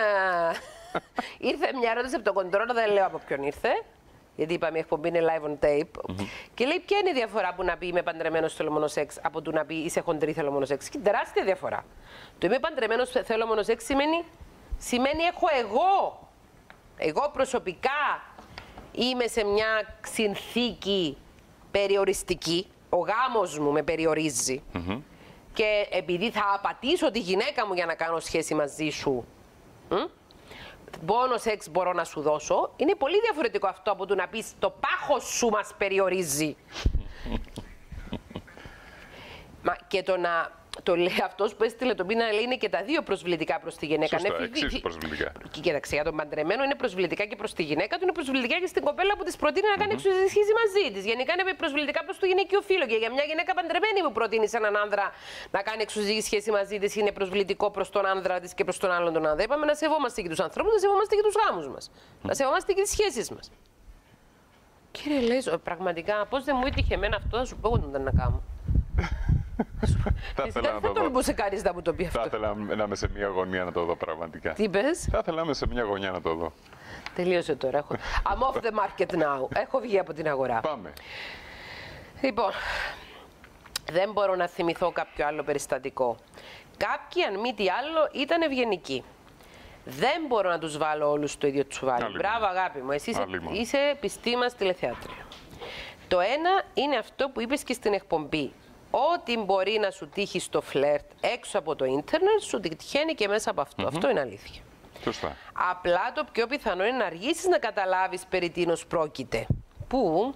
ήρθε μια ερώτηση από τον κοντρόλο, δεν λέω από ποιον ήρθε, γιατί είπαμε η εκπομπή είναι live on tape, και λέει ποια είναι η διαφορά που να πει είμαι παντρεμένος θέλω μόνο σεξ από του να πει είσαι χοντρή θέλω μόνο σεξ. Και τεράστια διαφορά. Το είμαι παντρεμένος θέλω μόνο σεξ σημαίνει έχω εγώ. Εγώ προσωπικά είμαι σε μια συνθήκη περιοριστική. Ο γάμος μου με περιορίζει. Και επειδή θα απατήσω τη γυναίκα μου για να κάνω σχέση μαζί σου, μόνο σεξ μπορώ να σου δώσω, είναι πολύ διαφορετικό αυτό από το να πεις το πάχος σου μας περιορίζει. Και Το λέει αυτός που έστειλε τον πείνα, λέει είναι και τα δύο προσβλητικά προς τη γυναίκα. Σωστά, εξίσου προσβλητικά. Και κοίταξε, για τον παντρεμένο είναι προσβλητικά και προς τη γυναίκα του, είναι προσβλητικά και στην κοπέλα που της προτείνει να κάνει εξουσία σχέση μαζί της. Γενικά είναι προσβλητικά προς το γυναικείο φύλο. Και για μια γυναίκα παντρεμένη που προτείνει σε έναν άνδρα να κάνει εξουσία σχέση μαζί της, είναι προσβλητικό προς τον άνδρα της και προς τον άλλον τον άνδρα. Είπαμε να σεβόμαστε και τους ανθρώπους, να σεβόμαστε και τους γάμους μας. Να σεβόμαστε και τις σχέσεις μας. Κύριε Λέζο, πραγματικά, πώς δεν μου έτυχε εμένα αυτό, θα σου πω εγώ να κάνω. Εσύ δεν θα τολμούσε κανείς να μου το πει αυτό. Θα ήθελα να είμαι σε μια γωνία να το δω πραγματικά. Τι πες? Θα ήθελα να είμαι σε μια γωνία να το δω. Τελείωσε τώρα. I'm off the market now. Έχω βγει από την αγορά. Πάμε. Λοιπόν, δεν μπορώ να θυμηθώ κάποιο άλλο περιστατικό. Κάποιοι, αν μη τι άλλο, ήταν ευγενικοί. Δεν μπορώ να τους βάλω όλους στο ίδιο τσουβάλι. Μπράβο, αγάπη μου. Εσύ είσαι πιστή μας τηλεθεάτρια. Το ένα είναι αυτό που είπες και στην εκπομπή. Ό,τι μπορεί να σου τύχει στο φλερτ έξω από το ίντερνετ, σου τυχαίνει και μέσα από αυτό. Αυτό είναι αλήθεια. Σωστά. Απλά το πιο πιθανό είναι να αργήσεις να καταλάβεις περί τίνος πρόκειται. Πού?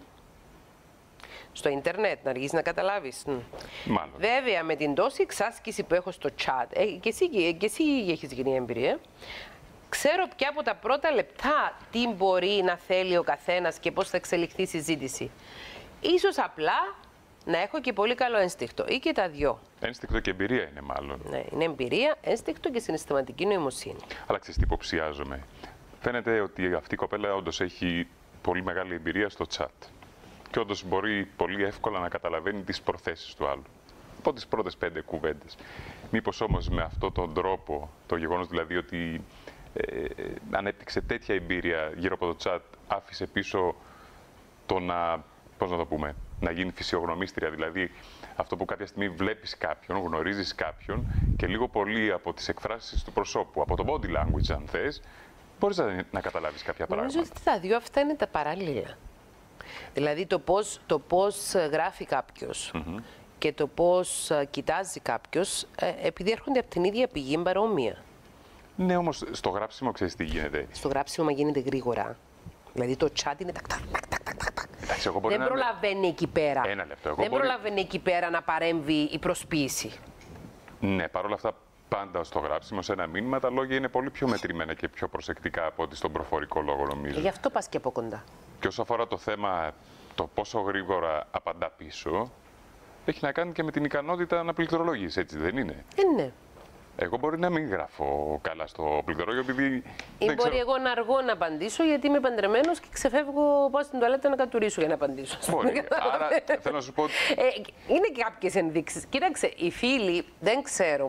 Στο ίντερνετ, να αργήσεις να καταλάβεις. Μάλλον. Βέβαια, με την τόση εξάσκηση που έχω στο chat, και εσύ έχεις γίνει εμπειρία, ξέρω πια από τα πρώτα λεπτά τι μπορεί να θέλει ο καθένας και πώς θα εξελιχθεί η συζήτηση. Ίσως απλά να έχω και πολύ καλό ένστικτο ή και τα δυο. Ένστικτο και εμπειρία είναι μάλλον. Ναι, είναι εμπειρία, ένστικτο και συναισθηματική νοημοσύνη. Αλλά ξέρεις τι υποψιάζομαι. Φαίνεται ότι αυτή η κοπέλα όντως έχει πολύ μεγάλη εμπειρία στο chat. Και όντως μπορεί πολύ εύκολα να καταλαβαίνει τις προθέσεις του άλλου. Από τις πρώτες 5 κουβέντες. Μήπως όμως με αυτόν τον τρόπο, το γεγονός δηλαδή ότι ανέπτυξε τέτοια εμπειρία γύρω από το chat, άφησε πίσω το να, πώς να το πούμε, να γίνει φυσιογνωμίστρια. Δηλαδή αυτό που κάποια στιγμή βλέπεις κάποιον, γνωρίζεις κάποιον και λίγο πολύ από τις εκφράσεις του προσώπου, από το body language αν θες, μπορείς να καταλάβεις κάποια πράγματα. Νομίζω ότι τα δύο αυτά είναι τα παράλληλα. Δηλαδή το πώς γράφει κάποιος και το πώς κοιτάζει κάποιος, επειδή έρχονται από την ίδια πηγή παρόμοια. Ναι, όμως στο γράψιμο ξέρεις τι γίνεται. Στο γράψιμο γίνεται γρήγορα. Δηλαδή το chat είναι τακ. Εντάξει, δεν προλαβαίνει εκεί πέρα. Ένα λεπτό. Δεν προλαβαίνει εκεί πέρα να παρέμβει η προσποίηση. Ναι, παρόλα αυτά πάντα στο γράψιμο, σε ένα μήνυμα, τα λόγια είναι πολύ πιο μετρημένα και πιο προσεκτικά από ότι στον προφορικό λόγο, νομίζω. Γι' αυτό πας και από κοντά. Και όσο αφορά το θέμα, το πόσο γρήγορα απαντά πίσω, έχει να κάνει και με την ικανότητα να πληκτρολογείς, έτσι δεν είναι? Ναι. Εγώ μπορεί να μην γράφω καλά στο πληκτρολόγιο, επειδή. Ή μπορεί εγώ να αργώ να απαντήσω, γιατί είμαι παντρεμένος και ξεφεύγω, πάω στην τουαλέτα να κατουρίσω για να απαντήσω. Μπορεί. Άρα θέλω να σου πω. Είναι και κάποιες ενδείξεις. Κοίταξε, οι φίλοι δεν ξέρω.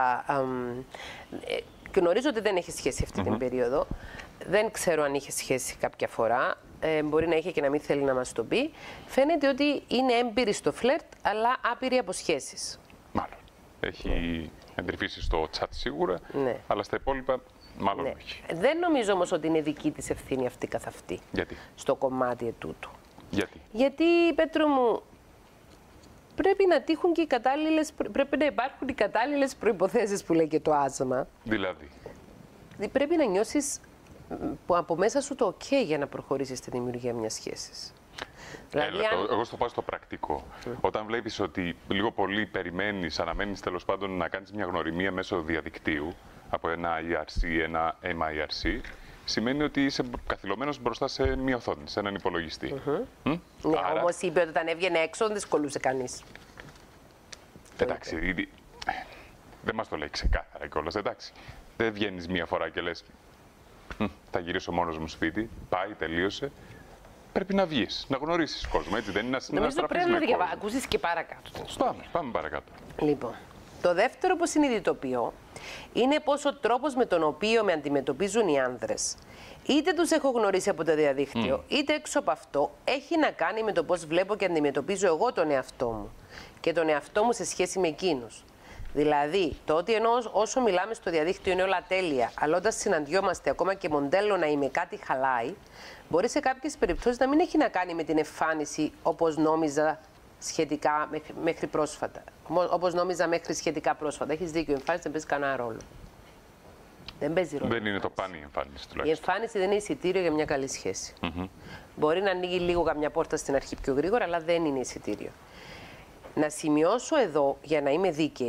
Γνωρίζω ότι δεν έχει σχέση αυτή την περίοδο. Δεν ξέρω αν είχε σχέση κάποια φορά. Μπορεί να είχε και να μην θέλει να μας το πει. Φαίνεται ότι είναι έμπειρη στο φλερτ, αλλά άπειρη από σχέσεις. Μάλλον. Έχει εντρυφήσει στο chat σίγουρα, αλλά στα υπόλοιπα μάλλον όχι. Δεν νομίζω όμως ότι είναι δική της ευθύνη αυτή καθ' αυτή. Γιατί? Στο κομμάτι ετούτου. Γιατί, Πέτρο μου, πρέπει να τύχουν και πρέπει να υπάρχουν οι κατάλληλες προϋποθέσεις που λέει και το άσμα. Δηλαδή πρέπει να νιώσεις από μέσα σου το OK για να προχωρήσεις στη δημιουργία μιας σχέσης. Δηλαδή, εγώ στο πάω στο πρακτικό. Όταν βλέπεις ότι λίγο πολύ περιμένεις, αναμένεις τέλος πάντων να κάνεις μια γνωριμία μέσω διαδικτύου από ένα IRC ή ένα MIRC, σημαίνει ότι είσαι καθυλωμένος μπροστά σε μια οθόνη, σε έναν υπολογιστή. Ναι, όμως είπε ότι όταν έβγαινε έξω δεν δυσκολούσε κανείς. Εντάξει, δεν μας το λέει ξεκάθαρα κιόλας, εντάξει. Δεν βγαίνεις μια φορά και λες θα γυρίσω μόνος μου σπίτι, πάει, τελείωσε. Πρέπει να βγεις, να γνωρίσεις κόσμο, έτσι δεν είναι να συναστραφείς με κόσμο. Νομίζω πρέπει να ακούσεις και παρακάτω. Πάμε παρακάτω. Λοιπόν, το δεύτερο που συνειδητοποιώ είναι πως ο τρόπος με τον οποίο με αντιμετωπίζουν οι άνδρες, είτε τους έχω γνωρίσει από το διαδίκτυο, είτε έξω από αυτό, έχει να κάνει με το πώς βλέπω και αντιμετωπίζω εγώ τον εαυτό μου και τον εαυτό μου σε σχέση με εκείνους. Δηλαδή, το ότι ενώ όσο μιλάμε στο διαδίκτυο είναι όλα τέλεια, αλλά όταν συναντιόμαστε ακόμα και μοντέλο να είμαι κάτι χαλάει, μπορεί σε κάποιες περιπτώσεις να μην έχει να κάνει με την εμφάνιση όπως νόμιζα σχετικά μέχρι πρόσφατα. Όπως νόμιζα μέχρι σχετικά πρόσφατα. Έχεις δίκιο, η εμφάνιση δεν παίζει κανένα ρόλο. Δεν παίζει ρόλο. Δεν είναι το πάνι η εμφάνιση τουλάχιστον. Η εμφάνιση δεν είναι εισιτήριο για μια καλή σχέση. Μπορεί να ανοίγει λίγο καμιά πόρτα στην αρχή πιο γρήγορα, αλλά δεν είναι εισιτήριο. Να σημειώσω εδώ, για να είμαι δίκαιη,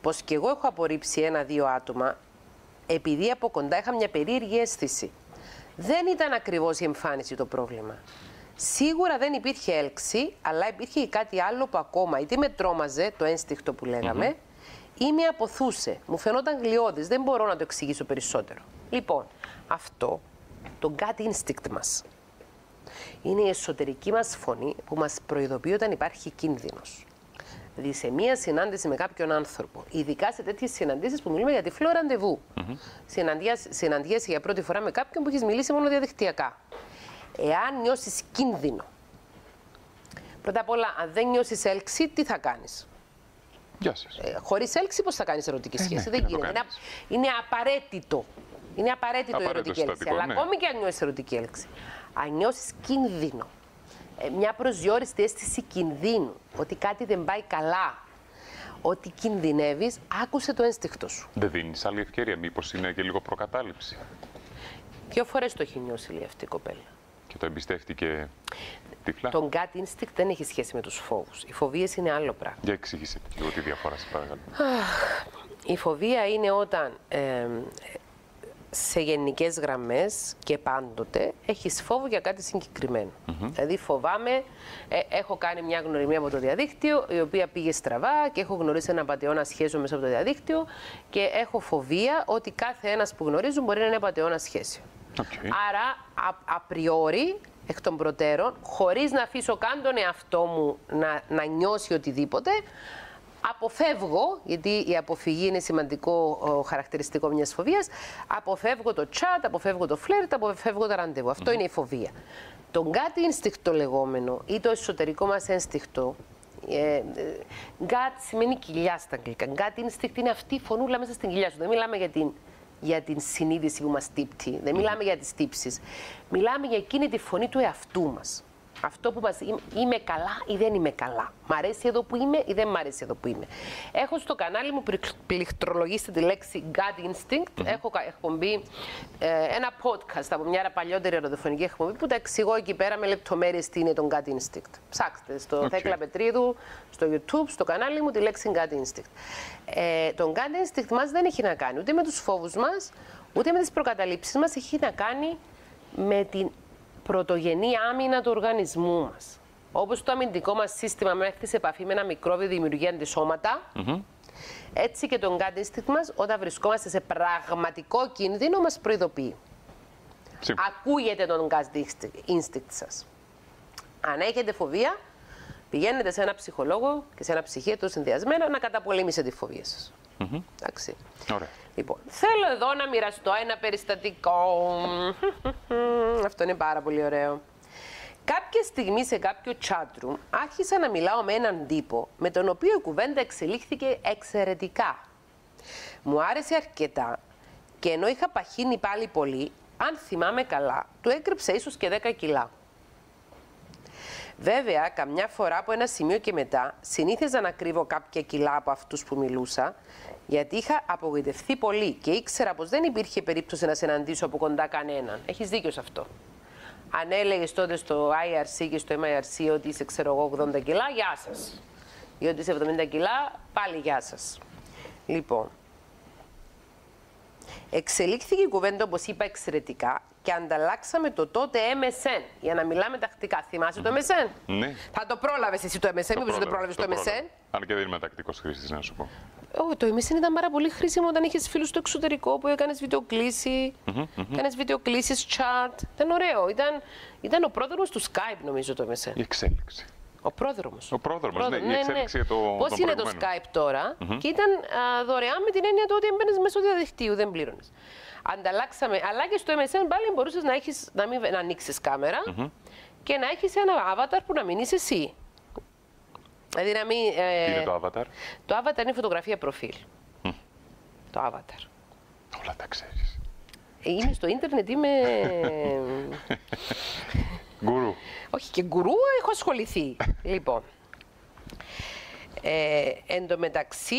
πως και εγώ έχω απορρίψει 1-2 άτομα επειδή από κοντά είχα μια περίεργη αίσθηση. Δεν ήταν ακριβώς η εμφάνιση το πρόβλημα. Σίγουρα δεν υπήρχε έλξη, αλλά υπήρχε κάτι άλλο που ακόμα είτε με τρόμαζε, το ένστικτο που λέγαμε, ή με αποθούσε. Μου φαινόταν γλιώδης, δεν μπορώ να το εξηγήσω περισσότερο. Λοιπόν, αυτό, το gut instinct μας, είναι η εσωτερική μας φωνή που μας προειδοποιεί όταν υπάρχει κίνδυνος. Δηλαδή, σε μία συνάντηση με κάποιον άνθρωπο, ειδικά σε τέτοιες συναντήσεις που μιλούμε για τυφλό ραντεβού, συναντιέσαι για πρώτη φορά με κάποιον που έχεις μιλήσει μόνο διαδικτυακά. Εάν νιώσεις κίνδυνο, πρώτα απ' όλα, αν δεν νιώσεις έλξη, τι θα κάνεις? Γεια σας. Χωρίς έλξη, πώς θα κάνεις ερωτική σχέση? Ναι, δεν γίνεται. Είναι απαραίτητο. Είναι απαραίτητο η ερωτική έλξη. Αλλά ακόμη και αν νιώσεις ερωτική έλξη, αν νιώσεις κίνδυνο, μια προσδιοριστή αίσθηση κινδύνου, ότι κάτι δεν πάει καλά, ότι κινδυνεύεις, άκουσε το ένστικτο σου. Δεν δίνεις άλλη ευκαιρία, μήπως είναι και λίγο προκατάληψη? 2 φορές το έχει νιώσει λέει αυτή η κοπέλα. Και το εμπιστεύτηκε τυφλά. Το gut instinct δεν έχει σχέση με τους φόβους. Οι φοβίες είναι άλλο πράγμα. Για εξήγησε λίγο τη διαφορά, σε παρακαλώ. Η φοβία είναι όταν σε γενικές γραμμές και πάντοτε έχεις φόβο για κάτι συγκεκριμένο. Δηλαδή φοβάμαι, έχω κάνει μια γνωριμία από το διαδίκτυο η οποία πήγε στραβά και έχω γνωρίσει έναν απατεώνα σχέσεων μέσα από το διαδίκτυο και έχω φοβία ότι κάθε ένας που γνωρίζουν μπορεί να είναι απατεώνα σχέσεων. Άρα, απριόρι, εκ των προτέρων, χωρίς να αφήσω καν τον εαυτό μου να νιώσει οτιδήποτε, αποφεύγω, γιατί η αποφυγή είναι σημαντικό χαρακτηριστικό μιας φοβίας, αποφεύγω το chat, αποφεύγω το φλερτ, αποφεύγω τα ραντεβού. Αυτό είναι η φοβία. Το gut instinct το λεγόμενο ή το εσωτερικό μας ένστικτο, gut σημαίνει κοιλιά στα αγγλικά. Gut instinct είναι αυτή η φωνούλα μέσα στην κοιλιά σου. Δεν μιλάμε για την συνείδηση που μας τύπτει, δεν μιλάμε για τις τύψεις. Μιλάμε για εκείνη τη φωνή του εαυτού μας. Αυτό που μας είμαι καλά ή δεν είμαι καλά. Μ' αρέσει εδώ που είμαι ή δεν μ' αρέσει εδώ που είμαι. Έχω στο κανάλι μου πληκτρολογήσει τη λέξη gut instinct. Έχω εκπομπή, ένα podcast από μια παλιότερη ραδιοφωνική εκπομπή που τα εξηγώ εκεί πέρα με λεπτομέρειες τι είναι το gut instinct. Ψάξτε στο Θέκλα Πετρίδου, στο YouTube, στο κανάλι μου τη λέξη gut instinct. Το gut instinct μας δεν έχει να κάνει ούτε με τους φόβους μας, ούτε με τις προκαταλήψεις μας. Έχει να κάνει με την πρωτογενή άμυνα του οργανισμού μας. Όπως το αμυντικό μας σύστημα με έρθει σε επαφή με ένα μικρόβιο δημιουργεί αντισώματα, έτσι και το gut instinct μας όταν βρισκόμαστε σε πραγματικό κίνδυνο μας προειδοποιεί. Ακούγεται τον gut instinct σας. Αν έχετε φοβία, πηγαίνετε σε ένα ψυχολόγο και σε ένα ψυχίατρο συνδυασμένα να καταπολεμήσετε τη φοβία σας. Εντάξει. Ωραία. Λοιπόν, θέλω εδώ να μοιραστώ ένα περιστατικό. Αυτό είναι πάρα πολύ ωραίο. Κάποια στιγμή σε κάποιο chatroom άρχισα να μιλάω με έναν τύπο με τον οποίο η κουβέντα εξελίχθηκε εξαιρετικά. Μου άρεσε αρκετά και ενώ είχα παχύνει πάλι πολύ, αν θυμάμαι καλά, του έκρυψα ίσως και 10 κιλά. Βέβαια, καμιά φορά από ένα σημείο και μετά, συνήθιζα να κρύβω κάποια κιλά από αυτούς που μιλούσα, γιατί είχα απογοητευτεί πολύ και ήξερα πως δεν υπήρχε περίπτωση να συναντήσω από κοντά κανέναν. Έχεις δίκιο σε αυτό. Αν έλεγες τότε στο IRC και στο MIRC ότι είσαι, ξέρω εγώ, 80 κιλά, γεια σας. Ή ότι είσαι 70 κιλά, πάλι γεια σας. Λοιπόν, εξελίχθηκε η κουβέντα, όπως είπα, εξαιρετικά και ανταλλάξαμε το τότε MSN για να μιλάμε τακτικά. Θυμάσαι το MSN? Ναι. Θα το πρόλαβες εσύ το MSN, μήπως δεν το πρόλαβες το MSN? Αν και δεν είμαι τακτικός χρήστης, να σου πω. Το MSN ήταν πάρα πολύ χρήσιμο όταν είχες φίλους στο εξωτερικό που έκανες βιντεοκλήση, έκανες βιντεοκλήσεις, chat. Ήταν ωραίο. Ήταν ο πρόδρομος του Skype, νομίζω, το MSN. Η εξέλιξη. Ο πρόδρομος. Ο πρόδρομος, ναι, η εξέλιξη για το. Πώς είναι το Skype τώρα, και ήταν δωρεάν με την έννοια του ότι έμπαινες μέσω διαδικτύου, δεν πλήρωνες. Ανταλλάξαμε, αλλά και στο MSN πάλι μπορούσες να ανοίξεις κάμερα και να έχεις ένα avatar που να μην είσαι εσύ. Δηλαδή να μην. Τι είναι το avatar? Το avatar είναι φωτογραφία προφίλ. Το avatar. Όλα τα ξέρεις. Είμαι στο ίντερνετ, είμαι. Γκουρού. Όχι και γκουρού, έχω ασχοληθεί. Λοιπόν. Εν τω μεταξύ,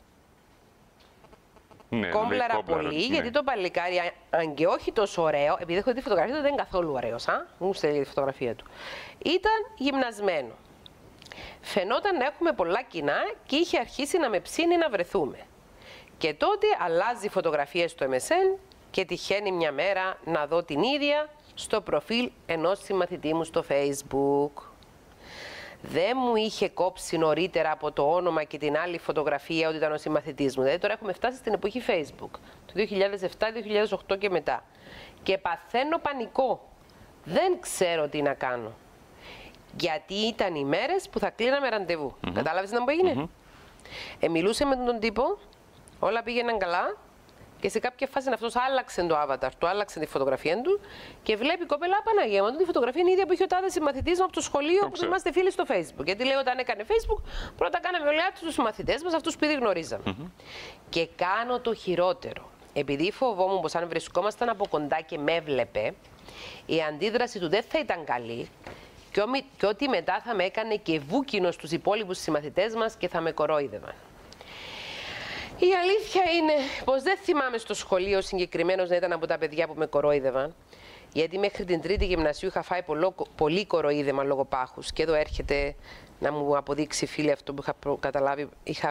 ναι, κόμπλαρα πολύ, ναι. Γιατί το παλικάρι, αν και όχι τόσο ωραίο, επειδή έχω δει τη φωτογραφία του, δεν είναι καθόλου ωραίος, μου στέλνει τη φωτογραφία του, ήταν γυμνασμένο. Φαινόταν να έχουμε πολλά κοινά και είχε αρχίσει να με ψήνει να βρεθούμε. Και τότε αλλάζει φωτογραφίες στο MSN και τυχαίνει μια μέρα να δω την ίδια στο προφίλ ενός συμμαθητή μου στο Facebook. Δεν μου είχε κόψει νωρίτερα από το όνομα και την άλλη φωτογραφία ότι ήταν ο συμμαθητής μου. Δηλαδή τώρα έχουμε φτάσει στην εποχή Facebook, το 2007-2008 και μετά. Και παθαίνω πανικό. Δεν ξέρω τι να κάνω. Γιατί ήταν οι μέρες που θα κλείναμε ραντεβού. Κατάλαβες να μου έγινε. Μιλούσε με τον τύπο, όλα πήγαιναν καλά. Και σε κάποια φάση αυτός άλλαξε το avatar του, άλλαξε τη φωτογραφία του και βλέπει η κοπέλα Παναγία μου. Τη φωτογραφία είναι η ίδια που είχε ο τάδε συμμαθητής μου από το σχολείο που είμαστε φίλοι στο Facebook. Γιατί λέει όταν έκανε Facebook, πρώτα κάναμε όλοι τους συμμαθητές μας, αυτούς που ήδη γνωρίζαμε. Και κάνω το χειρότερο. Επειδή φοβόμουν πως αν βρισκόμασταν από κοντά και με έβλεπε, η αντίδραση του δεν θα ήταν καλή και ότι μετά θα με έκανε και βούκινο στους υπόλοιπους συμμαθητές μας και θα με κορόιδευαν. Η αλήθεια είναι πως δεν θυμάμαι στο σχολείο συγκεκριμένος να ήταν από τα παιδιά που με κορόιδευαν, γιατί μέχρι την τρίτη γυμνασίου είχα φάει πολύ κοροϊδεύμα λόγω πάχους. Και εδώ έρχεται να μου αποδείξει φίλη αυτό που είχα καταλάβει.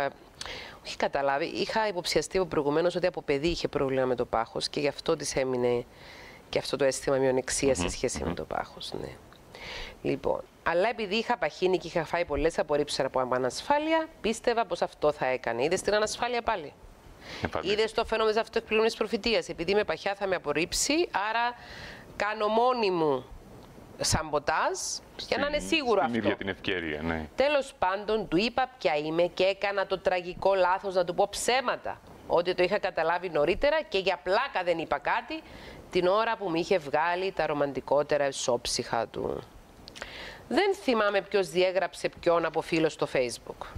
Είχα υποψιαστεί από προηγουμένως ότι από παιδί είχε πρόβλημα με το πάχος και γι' αυτό της έμεινε και αυτό το αίσθημα μειονεξίας σε σχέση με το πάχος. Ναι. Λοιπόν, αλλά επειδή είχα παχύνει και είχα φάει πολλές απορρίψεις από ανασφάλεια, πίστευα πως αυτό θα έκανε. Είδες την ανασφάλεια πάλι. Είδες το φαινόμενο της αυτοεκπληρωμένης προφητείας. Επειδή είμαι παχιά θα με απορρίψει, άρα κάνω μόνη μου σαμποτάζ για να είναι σίγουρο αυτό. Ίδια την ευκαιρία, ναι. Τέλος πάντων, του είπα ποια είμαι και έκανα το τραγικό λάθος να του πω ψέματα. Ότι το είχα καταλάβει νωρίτερα και για πλάκα δεν είπα κάτι την ώρα που μου είχε βγάλει τα ρομαντικότερα εσώψυχα του. Δεν θυμάμαι ποιος διέγραψε ποιον από φίλο στο Facebook.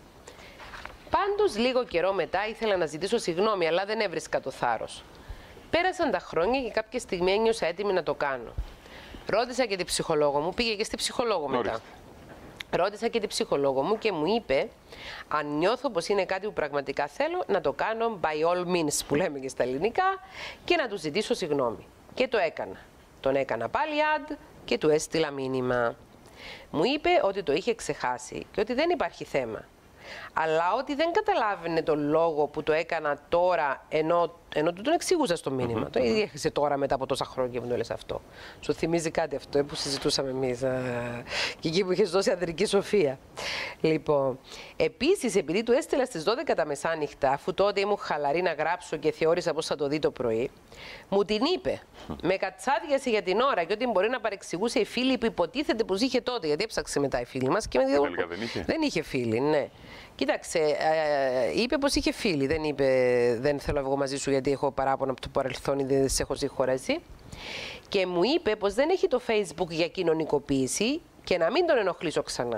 Πάντως, λίγο καιρό μετά ήθελα να ζητήσω συγγνώμη, αλλά δεν έβρισκα το θάρρος. Πέρασαν τα χρόνια και κάποια στιγμή ένιωσα έτοιμη να το κάνω. Ρώτησα και την ψυχολόγο μου, πήγε και στη ψυχολόγο μετά. Ρώτησα και την ψυχολόγο μου και μου είπε αν νιώθω πως είναι κάτι που πραγματικά θέλω να το κάνω by all means που λέμε και στα ελληνικά και να του ζητήσω συγγνώμη. Και το έκανα. Τον έκανα πάλι add και του έστειλα μήνυμα. Μου είπε ότι το είχε ξεχάσει και ότι δεν υπάρχει θέμα. Αλλά ότι δεν καταλάβαινε τον λόγο που το έκανα τώρα ενώ του τον εξηγούσα στο μήνυμα. Το έρχεσαι τώρα μετά από τόσα χρόνια που μου το λες αυτό. Σου θυμίζει κάτι αυτό που συζητούσαμε εμείς και εκεί που είχες δώσει ανδρική σοφία. Λοιπόν, επίσης επειδή του έστειλα στις 12 τα μεσάνυχτα, αφού τότε ήμουν χαλαρή να γράψω και θεώρησα πως θα το δει το πρωί, μου την είπε. Με κατσάδιασε για την ώρα και ότι μπορεί να παρεξηγούσε η φίλη που υποτίθεται πως είχε τότε. Γιατί έψαξε μετά η φίλη μας και με διαβούλευε. Δεν είχε φίλη, ναι. Κοίταξε, είπε πως είχε φίλη. Δεν είπε δεν θέλω να βγω μαζί σου γιατί έχω παράπονα από το παρελθόν ή δεν σε έχω συγχωρέσει. Και μου είπε πως δεν έχει το Facebook για κοινωνικοποίηση και να μην τον ενοχλήσω ξανά.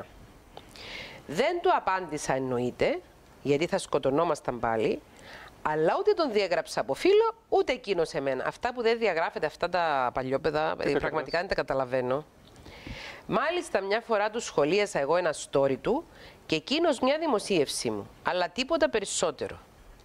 Δεν του απάντησα εννοείται, γιατί θα σκοτωνόμασταν πάλι, αλλά ούτε τον διέγραψα από φίλο, ούτε εκείνο σε μένα. Αυτά που δεν διαγράφεται, αυτά τα παλιόπαιδα, πραγματικά δεν τα καταλαβαίνω. Μάλιστα, μια φορά του σχολίασα εγώ ένα story του και εκείνος μια δημοσίευση μου, αλλά τίποτα περισσότερο.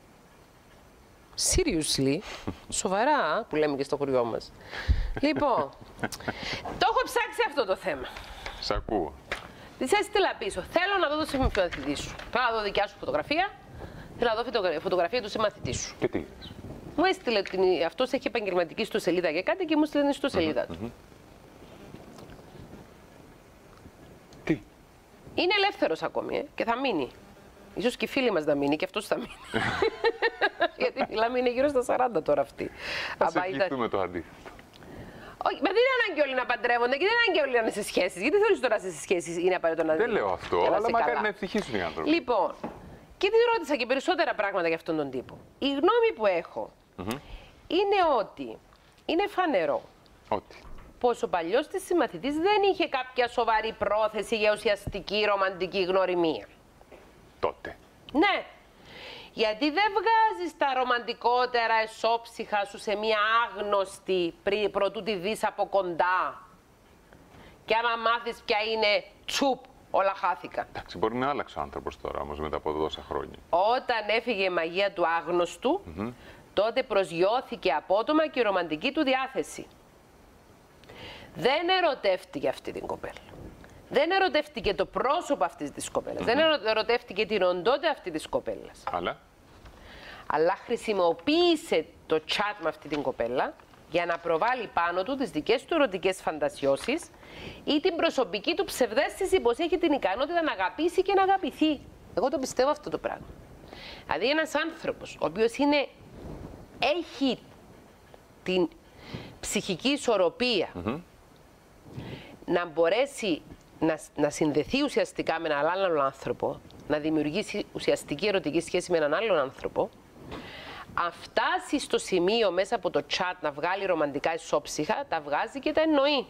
Seriously, σοβαρά, που λέμε και στο χωριό μας. Λοιπόν, το έχω ψάξει αυτό το θέμα. Σ' ακούω. Της έστειλα πίσω. Θέλω να δω το συμμαθητή σου. Θέλω να δω δικιά σου φωτογραφία. Θέλω να δω φωτογραφία του συμμαθητή σου. Και τι είδες? Μου έστειλε, αυτός έχει επαγγελματική ιστοσελίδα για κάτι και μου έστειλε την ιστοσελίδα του. Τι? Είναι ελεύθερος ακόμη και θα μείνει. Ίσως και οι φίλοι μας θα μείνει και αυτός θα μείνει. Γιατί μιλάμε είναι γύρω στα 40 τώρα αυτή. Ας ευχηθούμε το αντίθετο. Όχι, μα δεν είναι ανάγκη όλοι να παντρεύονται και δεν είναι ανάγκη όλοι να είναι σε σχέσεις. Γιατί θεωρείς τώρα σε σχέσεις είναι απαραίτητο να... Δεν λέω αυτό, αλλά μακάρι να ευτυχήσουν οι άνθρωποι. Λοιπόν, και τη ρώτησα και περισσότερα πράγματα για αυτόν τον τύπο. Η γνώμη που έχω είναι ότι είναι φανερό πως ο παλιός της συμμαθητής δεν είχε κάποια σοβαρή πρόθεση για ουσιαστική ρομαντική γνωριμία. Τότε. Ναι. Γιατί δεν βγάζεις τα ρομαντικότερα εσώψυχα σου σε μια άγνωστη προτού τη δεις από κοντά. Και άμα μάθεις ποια είναι, τσουπ, όλα χάθηκαν. Εντάξει, μπορεί να άλλαξε ο άνθρωπος τώρα όμως μετά από τόσα χρόνια. Όταν έφυγε η μαγεία του άγνωστου, τότε προσγειώθηκε απότομα και η ρομαντική του διάθεση. Δεν ερωτεύτηκε αυτή την κοπέλα. Δεν ερωτεύτηκε το πρόσωπο αυτής της κοπέλας. Δεν ερωτεύτηκε την οντότητα αυτή της κοπέλας. Αλλά χρησιμοποίησε το chat με αυτή την κοπέλα για να προβάλλει πάνω του τις δικές του ερωτικές φαντασιώσεις ή την προσωπική του ψευδαίσθηση πως έχει την ικανότητα να αγαπήσει και να αγαπηθεί. Εγώ το πιστεύω αυτό το πράγμα. Δηλαδή ένας άνθρωπος ο οποίος έχει την ψυχική ισορροπία να μπορέσει να συνδεθεί ουσιαστικά με έναν άλλον άνθρωπο, να δημιουργήσει ουσιαστική ερωτική σχέση με έναν άλλον άνθρωπο, αν φτάσει στο σημείο μέσα από το chat να βγάλει ρομαντικά ισόψυχα, τα βγάζει και τα εννοεί.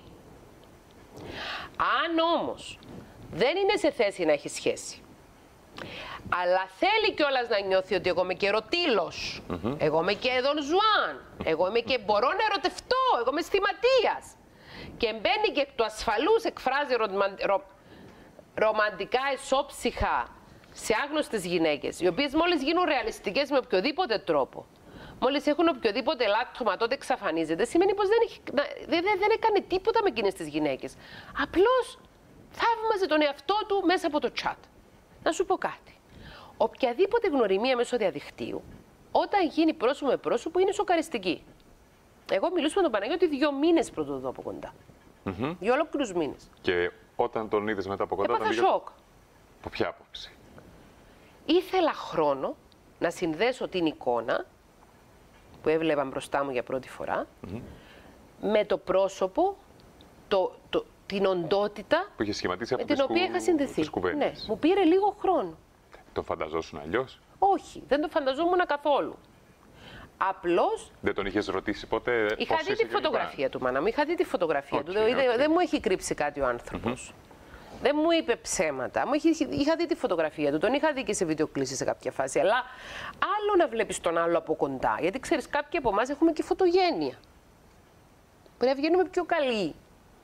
Αν όμως δεν είναι σε θέση να έχει σχέση, αλλά θέλει κιόλας να νιώθει ότι εγώ είμαι και ερωτήλος, εγώ είμαι και Δον Ζουάν, εγώ είμαι και μπορώ να ερωτευτώ, εγώ είμαι αισθηματίας, και μπαίνει και εκ του ασφαλούς εκφράζει ρομαντικά ισόψυχα σε άγνωστες γυναίκες, οι οποίες μόλις γίνουν ρεαλιστικές με οποιοδήποτε τρόπο, μόλις έχουν οποιοδήποτε λάκτωμα, τότε εξαφανίζεται, σημαίνει πως δεν έκανε τίποτα με εκείνες τις γυναίκες. Απλώς θαύμαζε τον εαυτό του μέσα από το chat. Να σου πω κάτι. Οποιαδήποτε γνωριμία μέσω διαδικτύου, όταν γίνει πρόσωπο με πρόσωπο, είναι σοκαριστική. Εγώ μιλούσα με τον Παναγιώτη 2 μήνες πριν το δω από κοντά. 2 ολόκληρους μήνες. Και όταν τον είδες μετά από κοντά, έπαθα σοκ. Από ποια άποψη? Ήθελα χρόνο να συνδέσω την εικόνα που έβλεπα μπροστά μου για πρώτη φορά με το πρόσωπο, την οντότητα που είχε σχηματίσει από με την οποία είχα συνδεθεί. Ναι, μου πήρε λίγο χρόνο. Το φανταζόσουν αλλιώς? Όχι, δεν το φανταζόμουν καθόλου. Απλώς. Δεν τον είχες ρωτήσει ποτέ? Είχα δει τη φωτογραφία του, μάνα μου. Είχα δει τη φωτογραφία του. Δεν μου έχει κρύψει κάτι ο άνθρωπος. Δεν μου είπε ψέματα. Είχα δει τη φωτογραφία του. Τον είχα δει και σε βιντεοκλήσεις σε κάποια φάση. Αλλά άλλο να βλέπεις τον άλλο από κοντά. Γιατί ξέρεις, κάποιοι από εμάς έχουμε και φωτογένεια. Πρέπει να βγαίνουμε πιο καλοί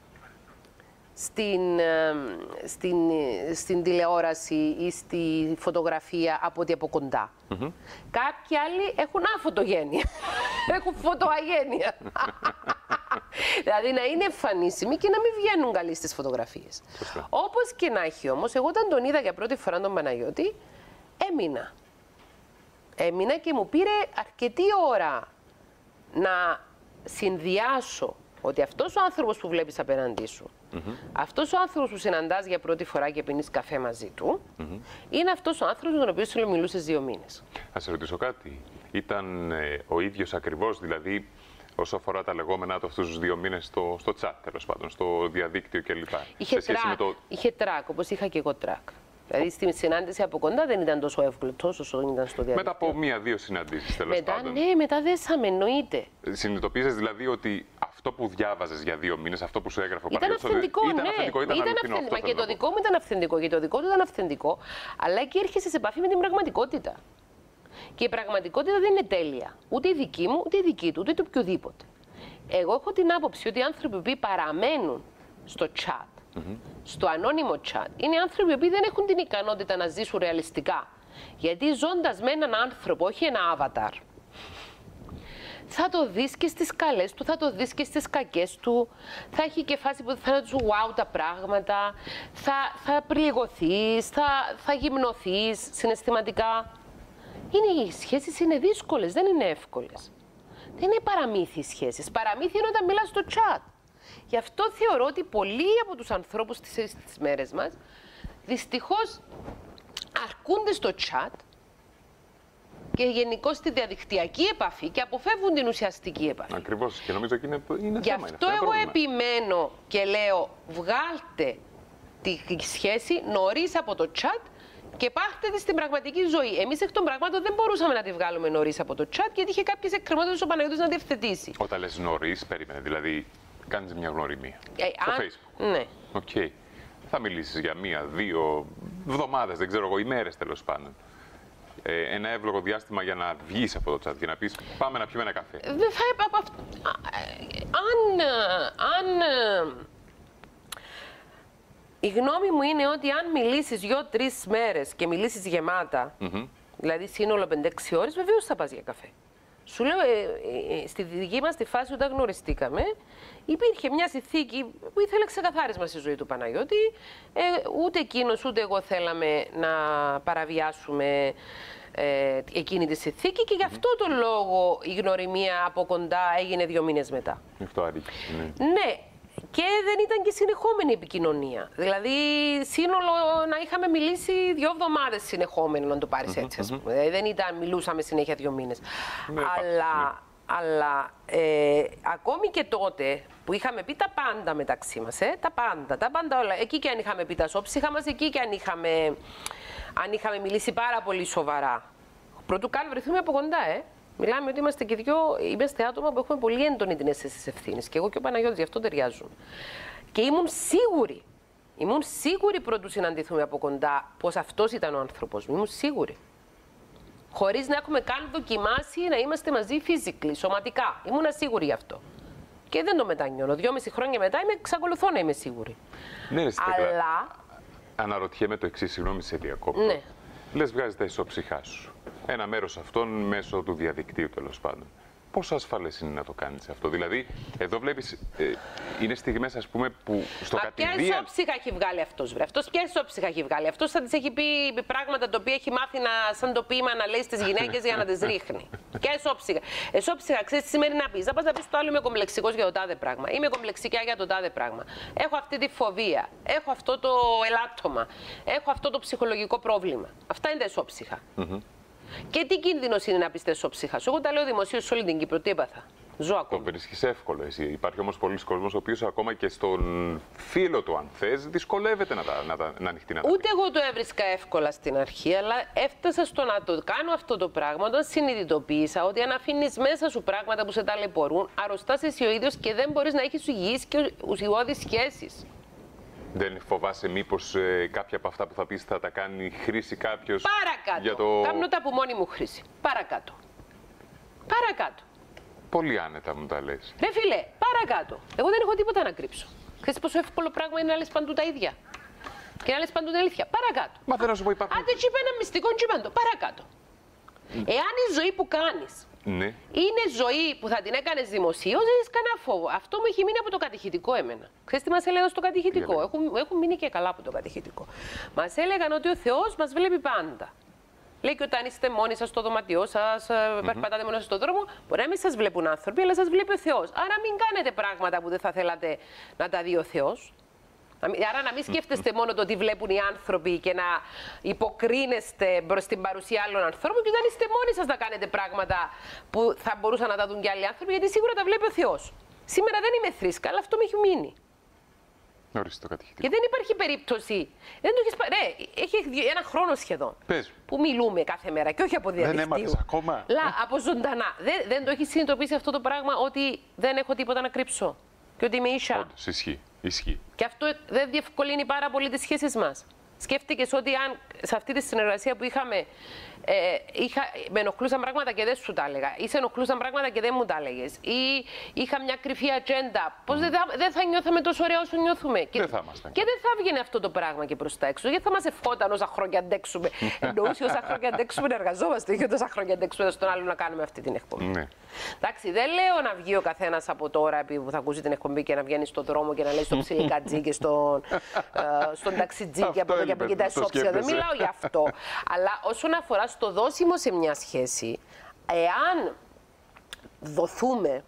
στην τηλεόραση ή στη φωτογραφία από ότι από κοντά. Κάποιοι άλλοι έχουν αφωτογένεια. Έχουν φωτοαγένεια. Δηλαδή να είναι εμφανίσιμοι και να μην βγαίνουν καλοί στις φωτογραφίες. Όπως και να έχει όμως, εγώ όταν τον είδα για πρώτη φορά τον Παναγιώτη, έμεινα και μου πήρε αρκετή ώρα να συνδυάσω ότι αυτός ο άνθρωπος που βλέπεις απέναντί σου, αυτός ο άνθρωπος που συναντάς για πρώτη φορά και πίνεις καφέ μαζί του, είναι αυτός ο άνθρωπος με τον οποίο σου μιλούσες 2 μήνες. Θα σε ρωτήσω κάτι. Ήταν ο ίδιος ακριβώς, δηλαδή, όσο αφορά τα λεγόμενά του αυτούς τους 2 μήνες στο chat, τέλος πάντων, στο διαδίκτυο κλπ. Είχε τρακ, όπως είχα και εγώ τρακ. Δηλαδή στη συνάντηση από κοντά δεν ήταν τόσο εύκολο, τόσο όσο ήταν στο διαδίκτυο. Μετά από 1-2 συναντήσεις, τέλος πάντων. Ναι, μετά δέσαμε, εννοείται. Συνειδητοποίησες δηλαδή ότι αυτό που διάβαζες για 2 μήνες, αυτό που σου έγραφε ο Παναγιώτης. Ήταν αυθεντικό, ήταν αυθεντικό. Μα και το δικό μου ήταν αυθεντικό, και το δικό του ήταν αυθεντικό, αλλά εκεί έρχεσαι σε επαφή με την πραγματικότητα. Και η πραγματικότητα δεν είναι τέλεια. Ούτε η δική μου, ούτε η δική του, ούτε το οποιοδήποτε. Εγώ έχω την άποψη ότι οι άνθρωποι που παραμένουν στο chat, στο ανώνυμο chat, είναι άνθρωποι που δεν έχουν την ικανότητα να ζήσουν ρεαλιστικά. Γιατί ζώντας με έναν άνθρωπο, όχι ένα avatar, θα το δεις και στις καλές του, θα το δεις και στις κακές του, θα έχει και φάση που θα είναι του wow τα πράγματα, θα πληγωθείς, θα γυμνοθείς συναισθηματικά. Οι σχέσεις είναι δύσκολες, δεν είναι εύκολες. Δεν είναι παραμύθι οι σχέσεις. Παραμύθι είναι όταν μιλάς στο chat. Γι' αυτό θεωρώ ότι πολλοί από τους ανθρώπους στις μέρες μας δυστυχώς αρκούνται στο chat και γενικώς στη διαδικτυακή επαφή και αποφεύγουν την ουσιαστική επαφή. Ακριβώς, και νομίζω ότι είναι θέμα. Γι' αυτό εγώ επιμένω και λέω βγάλτε τη σχέση νωρίς από το chat και πάρτε τη στην πραγματική ζωή. Εμείς εκ των πραγμάτων δεν μπορούσαμε να τη βγάλουμε νωρίς από το chat, γιατί είχε κάποιες εκκρεμότητες ο Παναγιώτης να διευθετήσει. Όταν λες νωρίς, περίμενε, δηλαδή κάνεις μια γνωριμία στο Facebook. Ναι. Okay. Θα μιλήσεις για 1-2 εβδομάδες, δεν ξέρω εγώ, ημέρες τέλος πάντων. Ένα εύλογο διάστημα για να βγεις από το chat και να πεις πάμε να πιούμε ένα καφέ. Δεν θα είπα. Η γνώμη μου είναι ότι αν μιλήσεις 2-3 μέρες και μιλήσεις γεμάτα, δηλαδή σύνολο 5-6 ώρες, βεβαίως θα πας για καφέ. Σου λέω, στη δική μας τη φάση όταν γνωριστήκαμε, υπήρχε μια συνθήκη που ήθελε ξεκαθάρισμα στη ζωή του Παναγιώτη. Ούτε εκείνος ούτε εγώ θέλαμε να παραβιάσουμε εκείνη τη συνθήκη και γι' αυτό το λόγο η γνωριμία από κοντά έγινε 2 μήνες μετά. Αυτό αρκεί. Ναι. Και δεν ήταν και συνεχόμενη επικοινωνία. Δηλαδή, σύνολο να είχαμε μιλήσει 2 εβδομάδες συνεχόμενο, να το πάρεις έτσι, ας πούμε. Δηλαδή, δεν ήταν, μιλούσαμε συνέχεια 2 μήνες. Ναι, αλλά ακόμη και τότε που είχαμε πει τα πάντα μεταξύ μας, τα πάντα όλα. Εκεί και αν είχαμε πει τα σώψυχα μας, εκεί και αν είχαμε μιλήσει πάρα πολύ σοβαρά. Πρωτού καν βρεθούμε από κοντά, Μιλάμε ότι είμαστε και είμαστε άτομα που έχουμε πολύ έντονη την αίσθηση της ευθύνης. Και εγώ και ο Παναγιώτης γι' αυτό ταιριάζουν. Και ήμουν σίγουρη πρωτού συναντηθούμε από κοντά πως αυτός ήταν ο άνθρωπος μου. Ήμουν σίγουρη. Χωρίς να έχουμε καν δοκιμάσει να είμαστε μαζί physically, σωματικά. Ήμουν σίγουρη γι' αυτό. Και δεν το μετανιώνω. 2,5 χρόνια μετά εξακολουθώ να είμαι σίγουρη. Ναι, αλλά. Αναρωτιέμαι το εξής, συγγνώμη σε διακόπτω. Ναι. Λες, βγάζεις τα ισόψυχά σου. Ένα μέρος αυτών μέσω του διαδικτύου, τέλος πάντων. Πόσο ασφαλές είναι να το κάνεις αυτό? Δηλαδή, εδώ βλέπεις, είναι στιγμές, ας πούμε, που στο κατηδίαν... Ποια ισόψυχα έχει βγάλει αυτός, βρε? Αυτός ποια ισόψυχα έχει βγάλει? Αυτός θα της έχει πει πράγματα τα οποία έχει μάθει σαν το ποίημα να λέει στις γυναίκες για να τις ρίχνει. Ποια ισόψυχα? Ισόψυχα, ξέρεις τι σημαίνει να πεις? Θα πας να πεις το άλλο, είμαι κομπλεξικός για το τάδε πράγμα. Είμαι κομπλεξικιά για το τάδε πράγμα. Έχω αυτή τη φοβία. Έχω αυτό το ελάττωμα. Έχω αυτό το ψυχολογικό πρόβλημα. Αυτά είναι τα ισόψυχα. Και τι κίνδυνος είναι να πιστέψω στο ψυχά σου? Εγώ τα λέω δημοσίως σε όλη την Κύπρο. Τι έπαθα? Ζω ακόμα. Το βρίσκεις εύκολο εσύ? Υπάρχει όμως πολλοί κόσμος ο οποίος ακόμα και στον φίλο του, αν θες, δυσκολεύεται να ανοιχτεί να τα πει. Ούτε εγώ το έβρισκα εύκολα στην αρχή, αλλά έφτασα στο να το κάνω αυτό το πράγμα όταν συνειδητοποίησα ότι αν αφήνεις μέσα σου πράγματα που σε ταλαιπωρούν, αρρωστάς εσύ ο ίδιος και δεν μπορείς να έχεις υγιείς και ουσιώδεις σχέσεις. Δεν φοβάσαι μήπως κάποια από αυτά που θα πεις θα τα κάνει χρήση κάποιος? Παρακάτω. Για το... Κάνω τα από μόνη μου χρήση. Παρακάτω. Παρακάτω. Πολύ άνετα μου τα λες. Ρε φίλε, παρακάτω. Εγώ δεν έχω τίποτα να κρύψω. Ξέρεις πόσο εύκολο πράγμα είναι να λες παντού τα ίδια. Και να λες παντού την αλήθεια. Παρακάτω. Μα θέλω να σου πω, υπάρχουν... Άντε τσίπα ένα μυστικό τσίπαντο. Παρακάτω. Εάν η ζωή που κάνεις είναι ζωή που θα την έκανες δημοσίως, δεν έχεις κανένα φόβο. Αυτό μου έχει μείνει από το κατηχητικό εμένα. Ξέρεις τι μας έλεγαν στο κατηχητικό? Έχουν μείνει και καλά από το κατηχητικό. Μας έλεγαν ότι ο Θεός μας βλέπει πάντα. Λέει και όταν είστε μόνοι σας στο δωματιό σας, περπατάτε μόνοι σας στον δρόμο, μπορεί να μην σας βλέπουν άνθρωποι, αλλά σας βλέπει ο Θεός. Άρα μην κάνετε πράγματα που δεν θα θέλατε να τα δει ο Θεός. Άρα να μην σκέφτεστε μόνο το τι βλέπουν οι άνθρωποι και να υποκρίνεστε προς την παρουσία άλλων ανθρώπων, και όταν είστε μόνοι σας να κάνετε πράγματα που θα μπορούσαν να τα δουν και άλλοι άνθρωποι, γιατί σίγουρα τα βλέπει ο Θεός. Σήμερα δεν είμαι θρήσκα, αλλά αυτό με έχει μείνει. Ορίστε το κατηχητικό. Και δεν υπάρχει περίπτωση. Δεν το έχεις... Ρε, έχει ένα χρόνο σχεδόν. Πες. Που μιλούμε κάθε μέρα και όχι από διαδικτύου. Δεν έμαθες ακόμα? Από ζωντανά. Δεν το έχει συνειδητοποιήσει αυτό το πράγμα, ότι δεν έχω τίποτα να κρύψω. Και ότι είμαι ίσα. Όντως, ισχύει. Και αυτό δεν διευκολύνει πάρα πολύ τις σχέσεις μας. Σκέφτηκες ότι αν σε αυτή τη συνεργασία που είχαμε, με ενοχλούσαν πράγματα και δεν σου τα έλεγα, ή σε ενοχλούσαν πράγματα και δεν μου τα έλεγες, ή είχα μια κρυφή ατζέντα, πώς δεν θα νιώθαμε τόσο ωραία όσο νιώθουμε. Και δεν θα βγαίνει αυτό το πράγμα και προς τα έξω. Γιατί θα μας ευχόταν όσα χρόνια αντέξουμε. Εννοούσε όσα χρόνια αντέξουμε να εργαζόμαστε, όχι όσα χρόνια αντέξουμε στον άλλο να κάνουμε αυτή την εκπομπή. Ναι. Εντάξει, δεν λέω να βγει ο καθένας από τώρα που θα ακούσει την εκπομπή και να βγαίνει στον δρόμο και να λέει στο ψιλικατζί και στον ταξιτζί και από εδώ και από εκεί τα ισόψια. Δεν μιλάω γι' αυτό. Αλλά όσον αφορά στο δώσιμο σε μια σχέση, εάν δοθούμε,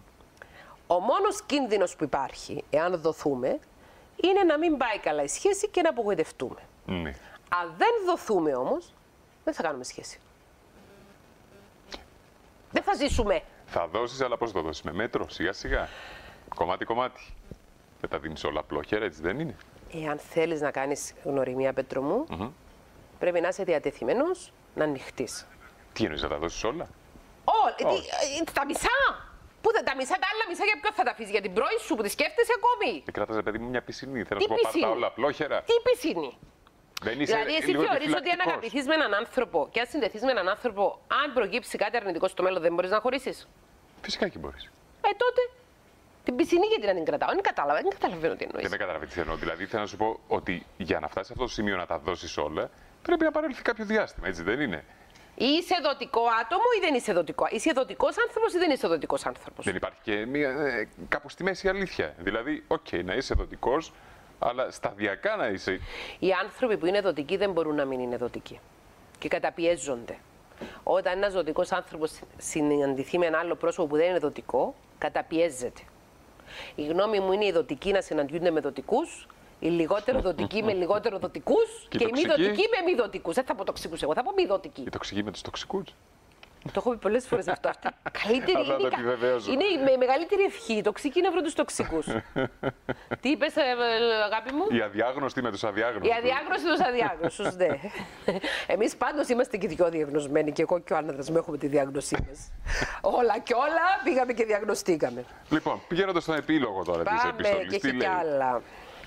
ο μόνος κίνδυνος που υπάρχει, εάν δοθούμε, είναι να μην πάει καλά η σχέση και να απογοητευτούμε. Ναι. Αν δεν δοθούμε όμως, δεν θα κάνουμε σχέση. Δεν θα ζήσουμε. Θα δώσεις, αλλά πώς θα το δώσεις? Με μέτρο, σιγά σιγά. Κομμάτι-κομμάτι. Δεν τα δίνεις όλα απλόχερα, έτσι δεν είναι? Εάν θέλεις να κάνεις γνωριμία, Πέτρο μου, πρέπει να είσαι διατεθειμένος να ανοιχτείς. Τι εννοείς, να τα δώσεις όλα? Τα μισά! Πού τα μισά, τα άλλα μισά για ποιο θα τα αφήσεις? Για την πρώη σου που τη σκέφτεσαι ακόμη? Κράτας, παιδί μου, μια πισινή. Θέλω να σου πω, πάρ' τα όλα απλόχερα. Τι πισινή? Δηλαδή, εσύ θεωρείς ότι αν αγαπηθείς με έναν άνθρωπο και αν συνδεθείς με έναν άνθρωπο, αν προκύψει κάτι αρνητικό στο μέλλον, δεν μπορείς να χωρίσεις? Φυσικά και μπορείς. Τότε. Την πισινή γιατί να την κρατάω? Δεν καταλαβαίνω τι εννοείς. Δεν με καταλαβαίνω τι εννοώ. Δηλαδή, θέλω να σου πω ότι για να φτάσεις σε αυτό το σημείο να τα δώσεις όλα, πρέπει να παρέλθει κάποιο διάστημα, έτσι δεν είναι? Ή είσαι δοτικό άτομο ή δεν είσαι δοτικό. Είσαι δοτικός άνθρωπος ή δεν είσαι δοτικός άνθρωπος. Δεν υπάρχει και μία κάπου στη μέση αλήθεια. Δηλαδή, να είσαι δοτικός, αλλά σταδιακά να είσαι. Οι άνθρωποι που είναι δοτικοί δεν μπορούν να μην είναι δοτικοί. Και καταπιέζονται. Όταν ένας δοτικός άνθρωπος συναντηθεί με ένα άλλο πρόσωπο που δεν είναι δοτικό, καταπιέζεται. Η γνώμη μου είναι οι δοτικοί να συναντιούνται με δοτικούς, οι λιγότερο δοτικοί με λιγότερο δοτικούς και οι μη δοτικοί με μη δοτικούς. Δεν θα πω τοξικούς εγώ, θα πω μη δοτικοί. Οι τοξικοί με τους τοξικούς. Το έχω πει πολλές φορές αυτό. Είναι η μεγαλύτερη ευχή. Οι τοξικοί να βρουν τους τοξικούς. Τι είπες, αγάπη μου? Οι αδιάγνωστοι με τους αδιάγνωστους. Οι αδιάγνωστοι με τους αδιάγνωστους, ναι. Εμείς πάντως είμαστε και δυο διαγνωσμένοι. Και εγώ και ο άνδρας μου έχουμε τη διάγνωσή μας. Όλα και όλα πήγαμε και διαγνωστήκαμε. Λοιπόν, πηγαίνοντας στον επίλογο τώρα της επιστολής, τι λέει? Άλλα.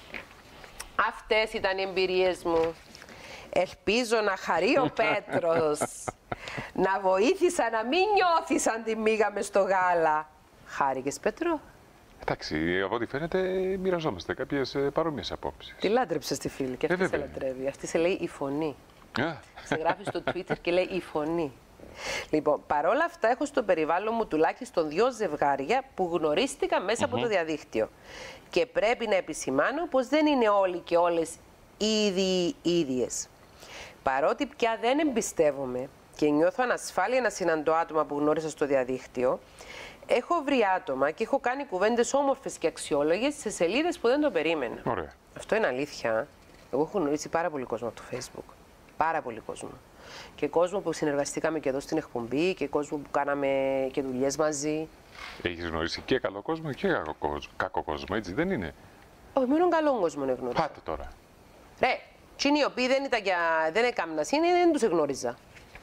Αυτές ήταν οι εμπειρίες μου. Ελπίζω να χαρεί ο Πέτρος. Να βοήθησα να μην νιώθεις αν τη μίγαμε στο γάλα. Χάρηκες, Πέτρο? Εντάξει, από ό,τι φαίνεται μοιραζόμαστε κάποιες παρόμοιες απόψεις. Τη λάτρεψες τη φίλη και αυτή σε λατρεύει. Αυτή σε λέει η φωνή. Σε γράφει στο Twitter και λέει η φωνή. Λοιπόν, παρόλα αυτά έχω στο περιβάλλον μου τουλάχιστον 2 ζευγάρια που γνωρίστηκα μέσα από το διαδίκτυο. Και πρέπει να επισημάνω πως δεν είναι όλοι και όλες ήδη ίδιες. Παρότι πια δεν εμπιστεύομαι και νιώθω ανασφάλεια να συναντώ άτομα που γνώρισα στο διαδίκτυο, έχω βρει άτομα και έχω κάνει κουβέντες όμορφες και αξιόλογες σε σελίδες που δεν το περίμενα. Ωραία. Αυτό είναι αλήθεια. Εγώ έχω γνωρίσει πάρα πολύ κόσμο από το Facebook. Πάρα πολύ κόσμο. Και κόσμο που συνεργαστήκαμε και εδώ στην εκπομπή και κόσμο που κάναμε και δουλειές μαζί. Έχεις γνωρίσει και καλό κόσμο και κακό κόσμο, έτσι δεν είναι? Όχι, μόνο καλό κόσμο είναι γνώρισα. Πάτε τώρα. Ρε, εκείνοι οι οποίοι δεν έκαναν σύνη, δεν τους εγνώριζα.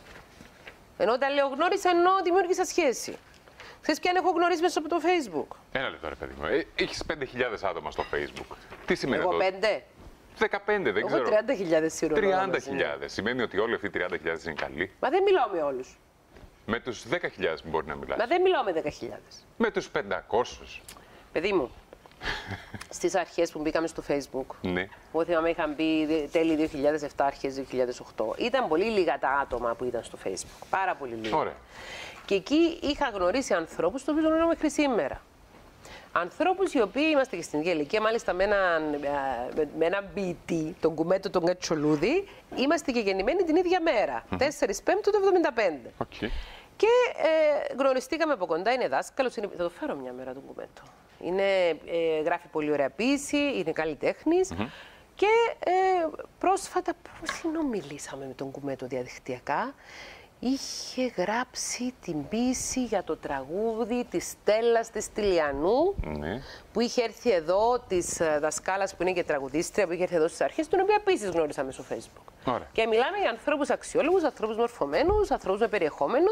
Ενώ όταν λέω γνώρισα, εννοώ δημιούργησα σχέση. Ξέρεις ποιαν έχω γνωρίσει μέσα από το Facebook? Ένα λεπτό, ρε παιδί μου. Έχεις 5.000 άτομα στο Facebook. Τι σημαίνει εγώ αυτό? 5. 15, δεν ξέρω. Εγώ 30.000 σίγουρα. 30.000. Σημαίνει ότι όλοι αυτοί οι 30.000 είναι καλοί. Μα δεν μιλάω με όλους. Με τους 10.000 μπορεί να μιλάς. Μα δεν μιλάω με 10.000. Με τους 500. Παιδί μου, στις αρχές που μπήκαμε στο Facebook, ναι. εγώ θυμάμαι είχαν μπει τέλη 2007, αρχές 2008. Ήταν πολύ λίγα τα άτομα που ήταν στο Facebook. Πάρα πολύ λίγα. Ωραία. Και εκεί είχα γνωρίσει ανθρώπους, το οποίο γνωρίζω μέχρι σήμερα. Ανθρώπους οι οποίοι είμαστε και στην ίδια ηλικία, μάλιστα με έναν ποιητή, τον Κουμέτο τον Κατσολούδη, είμαστε και γεννημένοι την ίδια μέρα, 4 Πέμπτου του 1975. Okay. Και γνωριστήκαμε από κοντά, είναι δάσκαλος, θα το φέρω μια μέρα τον Κουμέτο. Γράφει πολύ ωραία ποίηση, είναι καλλιτέχνης. Και πρόσφατα, πώς συνομιλήσαμε με τον Κουμέτο διαδικτυακά, είχε γράψει την ποίηση για το τραγούδι της Στέλλας της Τηλιανού, που είχε έρθει εδώ, της δασκάλας που είναι και τραγουδίστρια, που είχε έρθει εδώ στις αρχές, την οποία επίσης γνώρισα μέσω Facebook. Ωραία. Και μιλάμε για ανθρώπους αξιόλογους, ανθρώπους μορφωμένους, ανθρώπους με περιεχόμενο,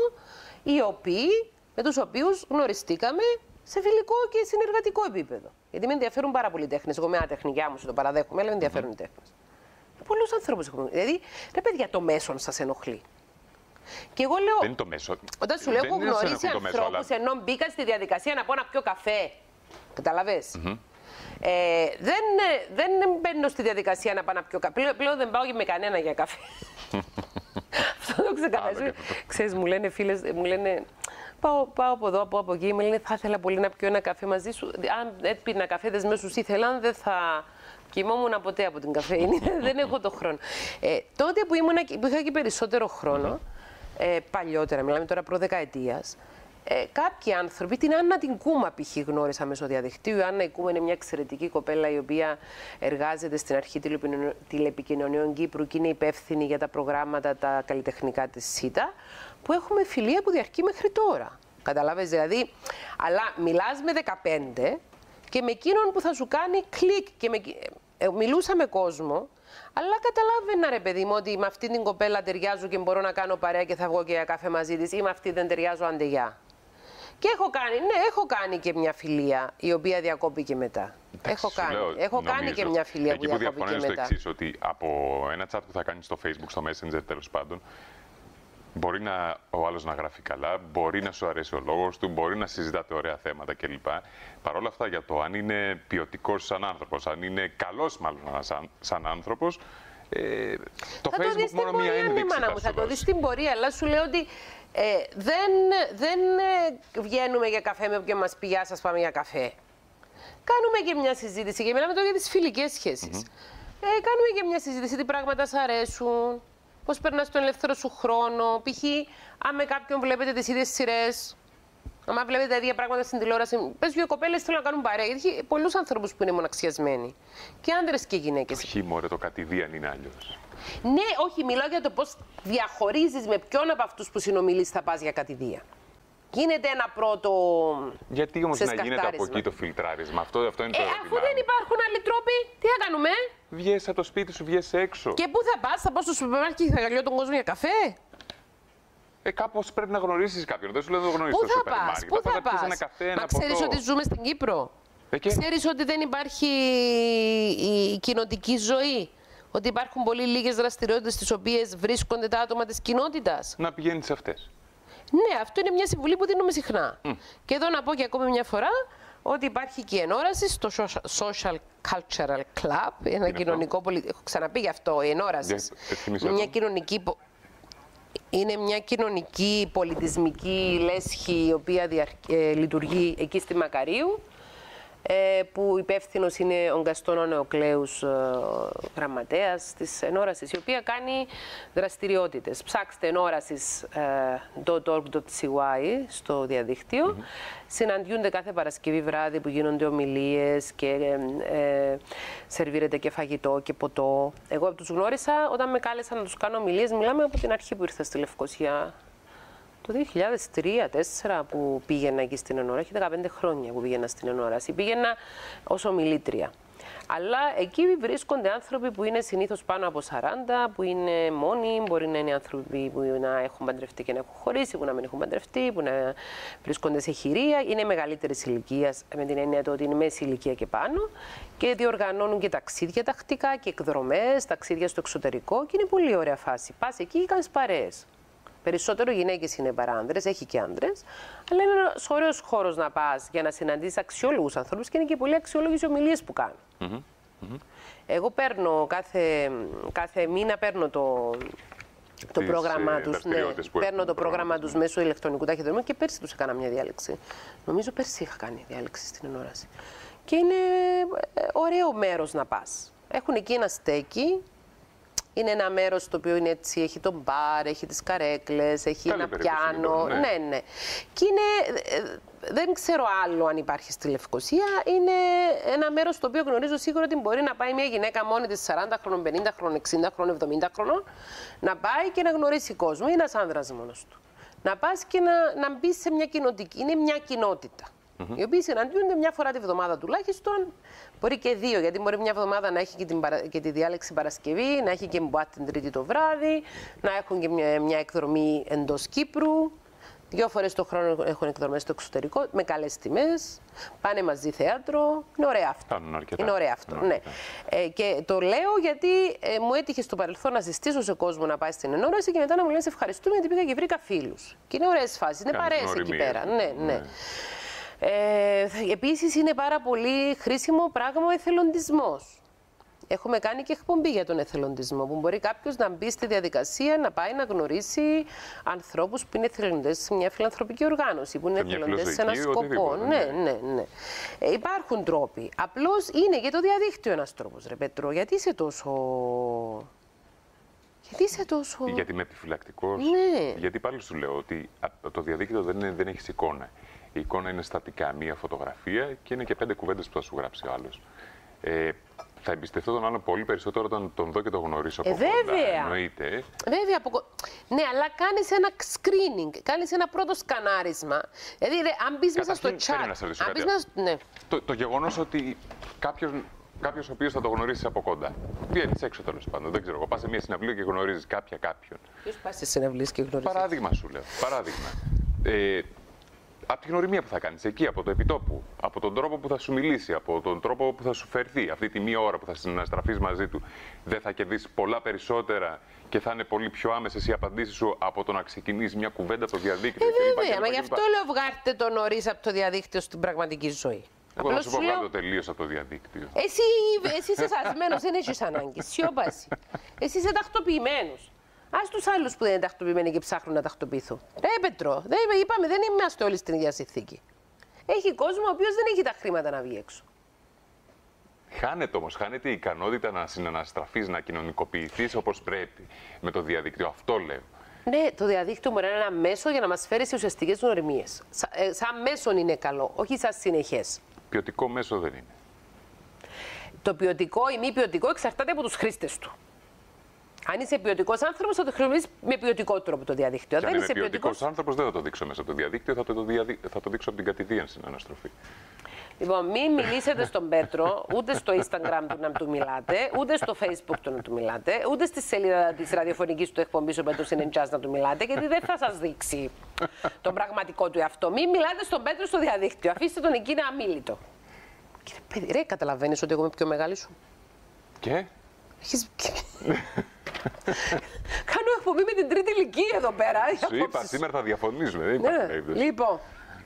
με τους οποίους γνωριστήκαμε σε φιλικό και συνεργατικό επίπεδο. Γιατί με ενδιαφέρουν πάρα πολλοί τέχνες. Εγώ με ένα τεχνικιά μου, το παραδέχομαι, αλλά με ενδιαφέρουν οι τέχνες. Πολλούς ανθρώπους έχουμε. Δηλαδή, ρε παιδιά, το μέσον σας ενοχλεί. Και εγώ λέω. Δεν είναι το μέσο. Όταν σου λέω, έχω γνωρίσει ανθρώπους ενώ μπήκα στη διαδικασία να πω να πιω καφέ. Καταλαβες. Δεν μπαίνω στη διαδικασία να πάω να πιω καφέ. Πλέον δεν πάω με κανένα για καφέ. Αυτό το ξεκαθαρίζω. Ξέρεις, μου λένε φίλες, μου λένε. Πάω από εδώ, από εκεί, μου λένε θα ήθελα πολύ να πιω ένα καφέ μαζί σου. Αν έπινα καφέ δεσμεύσους ήθελαν, δεν θα κοιμόμουν ποτέ από την καφέινη. Δεν έχω το χρόνο. Τότε που είχα και περισσότερο χρόνο, παλιότερα, μιλάμε τώρα προδεκαετίας, κάποιοι άνθρωποι, την Άννα την Κούμα π.χ. γνώρισα μέσω διαδικτύου. Η Άννα η Κούμα είναι μια εξαιρετική κοπέλα η οποία εργάζεται στην Αρχή Τηλεπικοινωνιών Κύπρου και είναι υπεύθυνη για τα προγράμματα τα καλλιτεχνικά της ΣΥΤΑ, που έχουμε φιλία που διαρκεί μέχρι τώρα. Καταλάβες δηλαδή, αλλά μιλάς με 15 και με εκείνον που θα σου κάνει κλικ. Και μιλούσα με κόσμο, αλλά καταλάβαινα ρε παιδί μου ότι με αυτή την κοπέλα ταιριάζω και μπορώ να κάνω παρέα και θα βγω και για καφέ μαζί της, ή με αυτή δεν ταιριάζω, αντεγιά. Και έχω κάνει και μια φιλία η οποία διακόπηκε μετά. Έχω κάνει και μια φιλία που διακόπηκε μετά. Εκεί που διαφωνώ είναι στο εξής, ότι από ένα chat που θα κάνεις στο Facebook, στο Messenger τέλος πάντων, μπορεί ο άλλος να γράφει καλά, μπορεί να σου αρέσει ο λόγος του, μπορεί να συζητάτε ωραία θέματα κλπ. Παρ' όλα αυτά, για το αν είναι ποιοτικός σαν άνθρωπος, αν είναι καλός μάλλον σαν άνθρωπος, Το Facebook μόνο μία ένδειξη. Θα το δεις στην πορεία, αλλά σου λέω ότι δεν βγαίνουμε για καφέ με όποιον μας πει «Γεια σας, πάμε για καφέ». Κάνουμε και μια συζήτηση και μιλάμε τώρα για τις φιλικές σχέσεις. Κάνουμε και μια συζήτηση, τι πράγματα σ' αρέσουν, πώς περνάς τον ελεύθερο σου χρόνο. Π.χ. αν με κάποιον βλέπετε τις ίδιες σειρές, αν βλέπετε τα ίδια πράγματα στην τηλεόραση, πες δύο κοπέλες θέλουν να κάνουν παρέα. Γιατί έχει πολλούς ανθρώπους που είναι μοναξιασμένοι. Και άντρες και γυναίκες. Όχι, μωρέ, το κατηδίαν είναι αλλιώς. Ναι, όχι, μιλάω για το πώς διαχωρίζεις με ποιον από αυτούς που συνομιλείς θα πας για κατηδία. Γίνεται ένα πρώτο. Γιατί όμως να γίνεται από εκεί το φιλτράρισμα, αυτό είναι το ερώτημα. Αφού δεν υπάρχουν άλλοι τρόποι, τι θα κάνουμε. Βγες από το σπίτι σου, βγες έξω. Και πού θα πας, θα πάω στο σούπερ μάρκετ και θα γαλιώ τον κόσμο για καφέ. Κάπως πρέπει να γνωρίσεις κάποιον. Δεν σου λέω να το γνωρίσεις Πού στο θα σούπερ πας, μάρκετ. πού θα πας. Ένα καφέ, ένα Μα ξέρεις ότι ζούμε στην Κύπρο. Ξέρεις ότι δεν υπάρχει η κοινοτική ζωή. Ότι υπάρχουν πολύ λίγες δραστηριότητες στις οποίες βρίσκονται τα άτομα της κοινότητας. Να πηγαίνεις σε αυτές. Ναι, αυτό είναι μια συμβουλή που δίνουμε συχνά. Και εδώ να πω και ακόμη μια φορά ότι υπάρχει και η ενόραση στο Social Cultural Club, ένα κοινωνικό πολιτικό. Έχω ξαναπεί γι' αυτό, η ενόραση. Είναι μια κοινωνική πολιτισμική λέσχη η οποία λειτουργεί εκεί στη Μακαρίου, που υπεύθυνος είναι ο Γκαστόν ο Νεοκλέους, γραμματέας της ενόρασης, η οποία κάνει δραστηριότητες. Ψάξτε ενόρασης.org.cy στο διαδίκτυο. Συναντιούνται κάθε Παρασκευή βράδυ που γίνονται ομιλίες και σερβίρεται και φαγητό και ποτό. Εγώ τους γνώρισα όταν με κάλεσαν να τους κάνω ομιλίες. Μιλάμε από την αρχή που ήρθα στη Λευκοσία. Το 2003-2004 που πήγαινα εκεί στην ενόραση, 15 χρόνια που πήγαινα στην ενόραση, πήγαινα ως ομιλήτρια. Αλλά εκεί βρίσκονται άνθρωποι που είναι συνήθως πάνω από 40, που είναι μόνοι, μπορεί να είναι άνθρωποι που να έχουν παντρευτεί και να έχουν χωρίσει, που να μην έχουν παντρευτεί, που να βρίσκονται σε χειρία, είναι μεγαλύτερης ηλικίας, με την έννοια ότι είναι μέση ηλικία και πάνω, και διοργανώνουν και ταξίδια τακτικά και εκδρομές, ταξίδια στο εξωτερικό, και είναι πολύ ωραία φάση. Πας εκεί και κάνεις παρέες. Περισσότερο γυναίκες είναι παρά άνδρες, έχει και άνδρες, αλλά είναι ένας ωραίος χώρος να πας για να συναντήσεις αξιόλογους ανθρώπους και είναι και πολύ αξιόλογες οι ομιλίες που κάνουν. Εγώ παίρνω κάθε μήνα παίρνω το πρόγραμμά τους. Ναι, παίρνω το πρόγραμμά τους μέσω ηλεκτρονικού ταχυδρομείου και πέρσι τους έκανα μια διάλεξη. Νομίζω πέρσι είχα κάνει διάλεξη στην ενόραση. Και είναι ωραίο μέρος να πας. Έχουν εκεί ένα στέκι. Είναι ένα μέρος το οποίο είναι έτσι, έχει τον μπαρ, έχει τις καρέκλες, έχει ένα πιάνο. Ναι. Και είναι, δεν ξέρω άλλο αν υπάρχει στη Λευκοσία, είναι ένα μέρος το οποίο γνωρίζω σίγουρα ότι μπορεί να πάει μια γυναίκα μόνη της 40 χρόνων, 50 χρόνων, 60 χρόνων, 70 χρόνων, να πάει και να γνωρίσει κόσμο, ή ένας άνδρας μόνος του. Να πας και να μπει σε μια κοινοτική, είναι μια κοινότητα. Οι οποίοι συναντιούνται μια φορά τη βδομάδα τουλάχιστον, μπορεί και δύο, γιατί μπορεί μια εβδομάδα να έχει και τη διάλεξη Παρασκευή, να έχει και μπουάτ την Τρίτη το βράδυ, να έχουν και μια εκδρομή εντός Κύπρου. 2 φορές το χρόνο έχουν εκδρομές στο εξωτερικό, με καλές τιμές, πάνε μαζί θέατρο. Είναι ωραία αυτό. Είναι ωραία αυτό, ναι. Και το λέω γιατί μου έτυχε στο παρελθόν να συστήσω σε κόσμο να πάει στην ενόραση και μετά να μου λένε ευχαριστούμε γιατί πήγα και βρήκα φίλους. Και είναι ωραίες φάσεις, είναι παρέες εκεί πέρα. Ναι. Επίσης είναι πάρα πολύ χρήσιμο πράγμα ο εθελοντισμός. Έχουμε κάνει και εκπομπή για τον εθελοντισμό, που μπορεί κάποιος να μπει στη διαδικασία, να πάει να γνωρίσει ανθρώπους που είναι εθελοντές σε μια φιλανθρωπική οργάνωση, που είναι εθελοντές σε ένα σκοπό. Ναι. Υπάρχουν τρόποι. Απλώς είναι και το διαδίκτυο ένας τρόπος, ρε Πέτρο. Γιατί είσαι τόσο... Γιατί είμαι επιφυλακτικός. Ναι. Γιατί πάλι σου λέω ότι το διαδίκτυο δεν έχει εικόνα. Η εικόνα είναι στατικά, μία φωτογραφία και είναι και 5 κουβέντες που θα σου γράψει ο άλλος. Θα εμπιστευτώ τον άλλον πολύ περισσότερο όταν τον δω και τον γνωρίσω από κοντά. Βέβαια. Εννοείται. Βέβαια. Ναι, αλλά κάνεις ένα screening, κάνεις ένα πρώτο σκανάρισμα. Δηλαδή, αν μπεις μέσα στο chat. Το γεγονός ότι κάποιος ο οποίος θα το γνωρίσει από κοντά. Βγαίνεις έξω τέλος πάντων. Δεν ξέρω. Πας σε μια συναυλία και γνωρίζεις κάποιον. Ποιος πας σε συναυλίες και γνωρίζεις? Παράδειγμα σου λέω. Παράδειγμα. Από τη γνωριμία που θα κάνεις εκεί, από το επιτόπου, από τον τρόπο που θα σου μιλήσει, από τον τρόπο που θα σου φερθεί, αυτή τη μία ώρα που θα συναστραφείς μαζί του, δεν θα κερδίσεις πολλά περισσότερα και θα είναι πολύ πιο άμεσες οι απαντήσεις σου από το να ξεκινήσεις μια κουβέντα από το διαδίκτυο. Βέβαια, μα γι' αυτό λέω βγάρτε το νωρίς από το διαδίκτυο στην πραγματική ζωή. Εγώ θα σου πω βγάλω τελείως από το διαδίκτυο. Εσύ είσαι σασμένος, δεν έχεις ανάγκη. Σιώπαση. Εσύ είσαι τακτοποιημένος. Ας τους άλλους που δεν είναι τακτοποιημένοι και ψάχνουν να τακτοποιηθούν. Πέτρο, είπαμε, δεν είμαστε όλοι στην ίδια συνθήκη. Έχει κόσμο ο οποίος δεν έχει τα χρήματα να βγει έξω. Χάνεται όμως, χάνεται η ικανότητα να συναναστραφείς, να κοινωνικοποιηθείς όπως πρέπει με το διαδίκτυο. Αυτό λέω. Ναι, το διαδίκτυο μπορεί να είναι ένα μέσο για να μας φέρει σε ουσιαστικές γνωριμίες. Σαν μέσο είναι καλό, όχι σαν συνεχές. Ποιοτικό μέσο δεν είναι. Το ποιοτικό ή μη ποιοτικό εξαρτάται από τους χρήστες του. Αν είσαι ποιοτικός άνθρωπος, θα το χρησιμοποιείς με ποιοτικό τρόπο το διαδίκτυο. Αν είμαι ποιοτικός άνθρωπος, δεν θα το δείξω μέσα από το διαδίκτυο, θα το δείξω από την κατηδίαν συναναστροφή. Λοιπόν, μην μιλήσετε στον Πέτρο, ούτε στο Instagram του να του μιλάτε, ούτε στο Facebook του να του μιλάτε, ούτε στη σελίδα της ραδιοφωνικής του εκπομπής ο Πέτρος είναι jazz να του μιλάτε, γιατί δεν θα σας δείξει τον πραγματικό του εαυτό. Μην μιλάτε στον Πέτρο στο διαδίκτυο. Αφήστε τον εκεί να αμίλητο. Κύριε παιδί, ρε, καταλαβαίνεις ότι εγώ είμαι πιο μεγάλη σου? Και? Κάνω εκπομπή με την τρίτη ηλικία εδώ πέρα. Σου είπα, σήμερα θα διαφωνήσουμε. Δεν υπάρχει περίπτωση. Λοιπόν.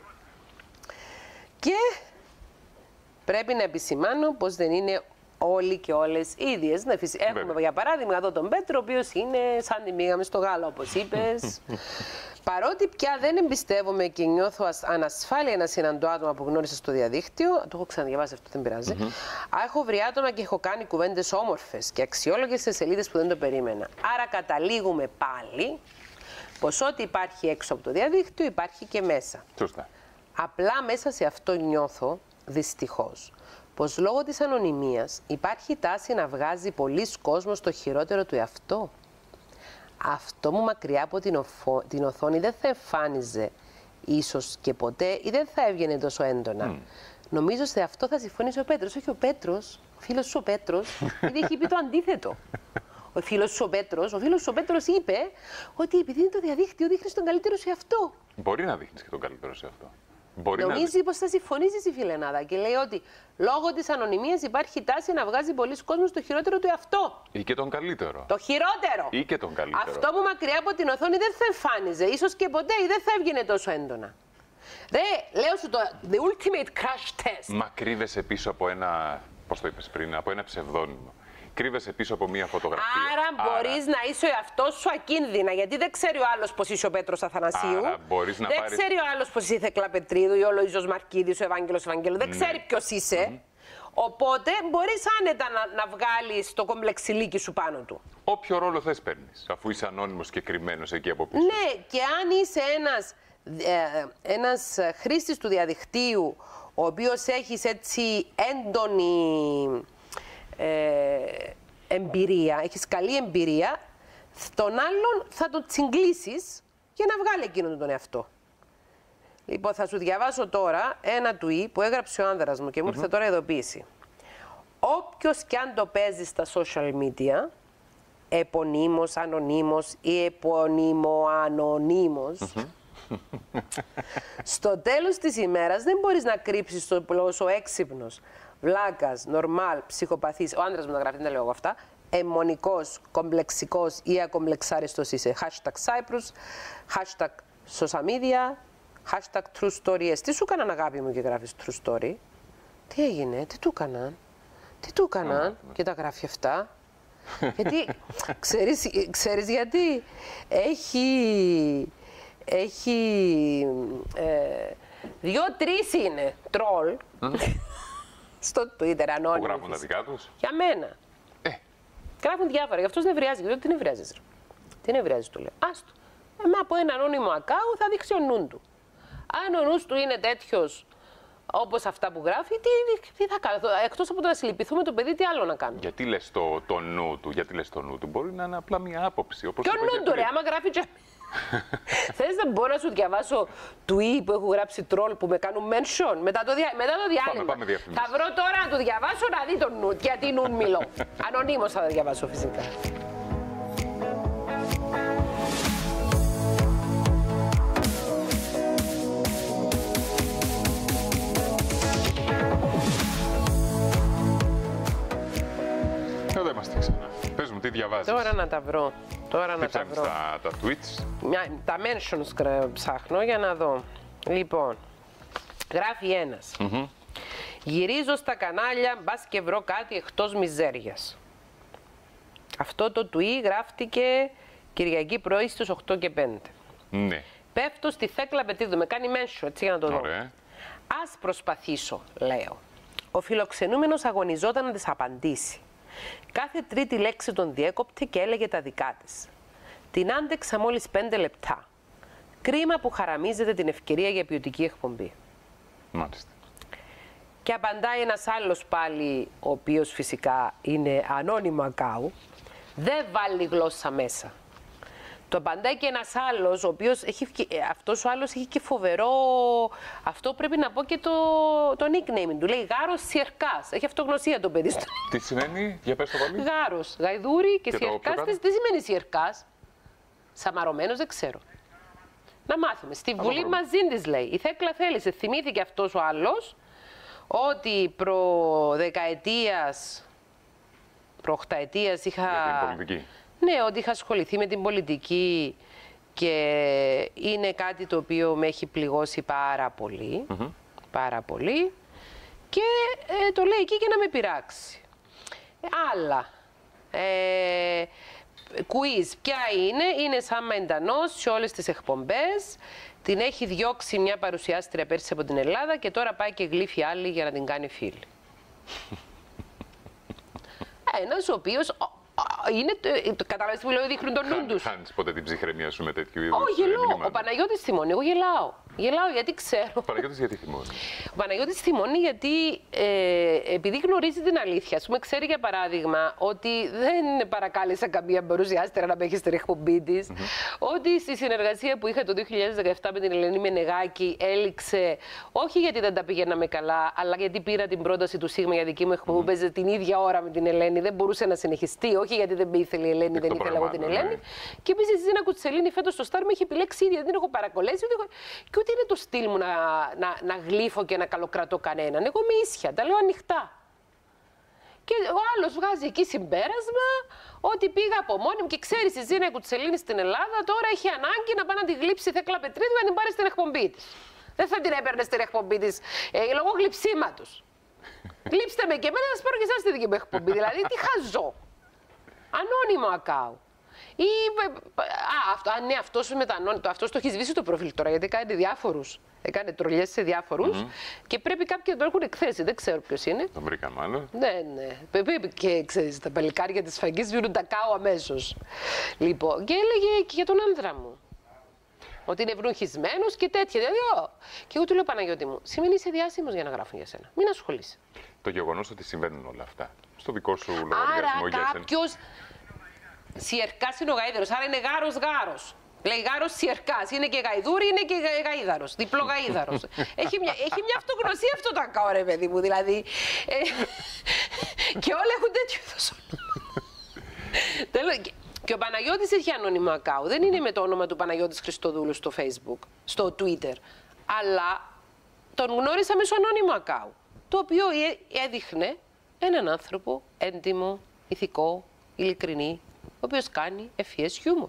Και πρέπει να επισημάνω πως δεν είναι όλοι και όλες ίδιες. Έχουμε για παράδειγμα εδώ τον Πέτρο, ο οποίος είναι σαν τη μύγα μες στο γάλα, όπως είπες. Παρότι πια δεν εμπιστεύομαι και νιώθω ανασφάλεια να συναντώ άτομα που γνώρισα στο διαδίκτυο, το έχω ξαναδιαβάσει αυτό, δεν πειράζει. Έχω βρει άτομα και έχω κάνει κουβέντες όμορφες και αξιόλογες σε σελίδες που δεν το περίμενα. Άρα καταλήγουμε πάλι πως ό,τι υπάρχει έξω από το διαδίκτυο υπάρχει και μέσα. Σωστά. Απλά μέσα σε αυτό νιώθω, δυστυχώς, πως λόγω της ανωνυμίας υπάρχει τάση να βγάζει πολλής κόσμος το χειρότερο του εαυτό. Αυτό μου μακριά από την οθόνη δεν θα εμφάνιζε ίσως και ποτέ ή δεν θα έβγαινε τόσο έντονα. Νομίζω σε αυτό θα συμφωνήσει ο Πέτρος. Όχι ο Πέτρος, ο φίλος σου ο Πέτρος, γιατί έχει πει το αντίθετο. Ο φίλος σου ο Πέτρος είπε ότι επειδή είναι το διαδίκτυο δείχνεις τον καλύτερο σε αυτό. Μπορεί να δείχνεις και τον καλύτερο σε αυτό. Νομίζει πως θα συμφωνήσει η φιλενάδα και λέει ότι λόγω της ανωνυμίας υπάρχει τάση να βγάζει πολλοί κόσμος το χειρότερο του εαυτό. Ή και τον καλύτερο. Το χειρότερο. Ή και τον καλύτερο. Αυτό που μακριά από την οθόνη δεν θα εμφάνιζε, ίσως και ποτέ ή δεν θα έβγαινε τόσο έντονα. Λέω σου το the ultimate crash test. Μα κρύβεσαι πίσω από ένα, πώς το είπες πριν, από ένα ψευδόνυμο. Κρύβεσαι πίσω από μία φωτογραφία. Άρα μπορείς να είσαι ο εαυτός σου ακίνδυνα, γιατί δεν ξέρει ο άλλος πως είσαι ο Πέτρος Αθανασίου. Δεν ξέρει ο άλλος πως είσαι η Θεκλά Πετρίδου ή ο Λοΐζος Μαρκίδης, ο Ευάγγελος Ευαγγέλου. Δεν ξέρει ποιος είσαι. Οπότε μπορείς άνετα να βγάλεις το κομπλεξιλίκι σου πάνω του. Όποιο ρόλο θες παίρνεις, αφού είσαι ανώνυμος και κρυμμένος εκεί από πίσω. Ναι, και αν είσαι ένας χρήστης του διαδικτύου, ο οποίος έχεις έτσι έντονη εμπειρία, έχεις καλή εμπειρία, τον άλλον θα τον τσιγκλίσεις για να βγάλει εκείνον τον εαυτό. Λοιπόν, θα σου διαβάσω τώρα ένα tweet που έγραψε ο άνδρας μου και μου ήρθε τώρα ειδοποίηση. Όποιος κι αν το παίζει στα social media, επωνύμος, ανωνύμος ή επωνύμο-ανωνύμος, στο τέλος της ημέρας δεν μπορείς να κρύψεις το πόσο έξυπνος, βλάκας, νορμάλ, ψυχοπαθής, ο άντρας μου να γράφει, δεν τα λέω εγώ αυτά, αιμονικός, κομπλεξικός ή ακομπλεξάριστος είσαι. Hashtag Cyprus, hashtag social media, hashtag true stories. Τι σου έκαναν αγάπη μου και γράφεις true story? Τι έγινε, τι του έκαναν και τα γράφει αυτά? Γιατί, ξέρεις γιατί? Έχει 2-3 είναι τρόλ στο Twitter ανώνυμοι. Που γράφουν τα δικά τους. Για μένα. Γράφουν διάφορα, γι' αυτός νευριάζει. Γιατί τι νευριάζεις, ρε? Τι νευριάζεις, του λέω. Άστο. Από ένα ανώνυμο ακάου θα δείξει ο νου του. Αν ο νους του είναι τέτοιος όπως αυτά που γράφει, τι θα κάνω? Εκτός από το να συλληπιθούμε το παιδί, τι άλλο να κάνω? Γιατί λες το νου του, μπορεί να είναι απλά μια άποψη. Όπως ποιο νου του, ρε, άμα γράφει και... Θες να μπορώ να σου διαβάσω tweet που έχω γράψει troll που με κάνουν mention μετά το διάλειμμα? Πάμε θα βρω τώρα να του διαβάσω να δει τον νου. Γιατί νου μιλώ. Ανωνύμως θα το διαβάσω φυσικά. Εδώ είμαστε ξανά. Πες μου, τι διαβάζεις? Τώρα να τα βρω. Τι ψάχνεις, τα tweets? Τα mentions ψάχνω για να δω. Λοιπόν, γράφει ένας. Γυρίζω στα κανάλια, μπας και βρω κάτι εκτός μιζέριας. Αυτό το τουί γράφτηκε Κυριακή πρωί στις 8 και 5. Ναι. Πέφτω στη Θέκλα Πετρίδου, με κάνει μέσο, έτσι για να το δω. Ωραία. Ας προσπαθήσω, λέω. Ο φιλοξενούμενος αγωνιζόταν να της απαντήσει. Κάθε τρίτη λέξη τον διέκοπτε και έλεγε τα δικά της. Την άντεξα μόλις 5 λεπτά. Κρίμα που χαραμίζεται την ευκαιρία για ποιοτική εκπομπή. Μάλιστα. Και απαντάει ένας άλλος πάλι, ο οποίος φυσικά είναι ανώνυμο ακάου, δεν βάλει γλώσσα μέσα. Το απαντάει και ένας άλλος, ο οποίος αυτός ο άλλος έχει και φοβερό, αυτό πρέπει να πω και το nickname του, λέει Γάρος Σιερκάς. Έχει αυτογνωσία το παιδί. Τι σημαίνει, για πες το πάλι. Γάρος, γαϊδούρι και Σιερκάς. Τι σημαίνει Σιερκάς? Σαμαρωμένος δεν ξέρω. Να μάθουμε. Στη Βουλή μαζί της λέει. Η Θέκλα θέλησε, θυμήθηκε αυτός ο άλλος, ότι προχταετίας είχα... Για την πολιτική. Ναι, ότι είχα ασχοληθεί με την πολιτική και είναι κάτι το οποίο με έχει πληγώσει πάρα πολύ. Πάρα πολύ. Και το λέει εκεί για να με πειράξει. Άλλα. Quiz. Ποια είναι? Είναι σαν Μεντανός σε όλες τις εκπομπές. Την έχει διώξει μια παρουσιάστρια πέρσι από την Ελλάδα και τώρα πάει και γλύφει άλλη για να την κάνει φίλη. Ένας ο οποίος... Κατάλαβες που λέω, δείχνουν τον νου τους. Χάνεις ποτέ την ψυχραιμία σου με τέτοιου είδους γελάω. Ο Παναγιώτης θυμώνει, εγώ γελάω. Γελάω γιατί ξέρω. Ο Παναγιώτης γιατί θυμώνει? Ο Παναγιώτης θυμώνει γιατί επειδή γνωρίζει την αλήθεια. Ας πούμε, ξέρει για παράδειγμα ότι δεν παρακάλεσε καμία παρουσιάστρια να παίξει στην εκπομπή της. Ότι στη συνεργασία που είχα το 2017 με την Ελένη Μενεγάκη έληξε όχι γιατί δεν τα πηγαίναμε καλά, αλλά γιατί πήρα την πρόταση του Σίγμα για δική μου εκπομπή που παίζε την ίδια ώρα με την Ελένη. Δεν μπορούσε να συνεχιστεί. Όχι γιατί δεν με ήθελε η Ελένη, δεν ήθελα εγώ την Ελένη. Και επίσης η Ζήνα Κουτσελίνη φέτος στο Σταρ με έχει επιλέξει ίδια. Δεν την έχω παρακολέσει και ούτε είναι το στυλ μου να γλύφω και να καλοκρατώ κανέναν. Εγώ είμαι ίσια, τα λέω ανοιχτά. Και ο άλλος βγάζει εκεί συμπέρασμα ότι πήγα από μόνη μου και ξέρεις η Ζήνα Κουτσελίνη στην Ελλάδα τώρα έχει ανάγκη να πάει να τη γλύψει η Θέκλα Πετρίδου να την πάρει στην εκπομπή της. Δεν θα την έπαιρνε στην εκπομπή της λόγω γλυψίματος. Γλύψτε με και εμένα να σας πάρω και εσάς στη δική μου εκπομπή. Δηλαδή τι χαζό. Ανώνυμο ακάου. Ναι, αυτός το έχει σβήσει το προφίλ τώρα, γιατί κάνει διάφορους. Έκανε τρολιές σε διάφορους και πρέπει κάποιοι να το έχουν εκθέσει. Δεν ξέρω ποιος είναι. Τον βρήκα μάλλον. Ναι. Και ξέρεις, τα παλικάρια της φαγής βγαίνουν τα κάου αμέσως. Λοιπόν, και έλεγε και για τον άντρα μου. Ότι είναι ευνοχισμένος και τέτοια. Δηλαδή, και εγώ του λέω, Παναγιώτη μου, σημαίνει είσαι διάσημος για να γράφουν για σένα. Μην ασχολείσαι. Το γεγονός ότι συμβαίνουν όλα αυτά στο δικό σου λογαριασμό για σένα. Κάποιος Σιερκάς είναι ο γαΐδαρος, άρα είναι γάρος. Λέει γάρος Σιερκάς, είναι και γαϊδούρι, είναι και γαΐδαρος, διπλό γαΐδαρος. έχει μια αυτογνωσία αυτό το ακάω, ρε παιδί μου, δηλαδή. Και όλα έχουν τέτοιο είδος. Και ο Παναγιώτης έχει ανώνυμο ακάου. Δεν είναι με το όνομα του Παναγιώτης Χριστοδούλου στο Facebook, στο Twitter. Αλλά τον γνώρισα μέσω ανώνυμο ακάου. Το οποίο έδειχνε έναν άνθρωπο έντιμο, ηθικό, ειλικρινή, ο οποίος κάνει ευφυές χιούμορ.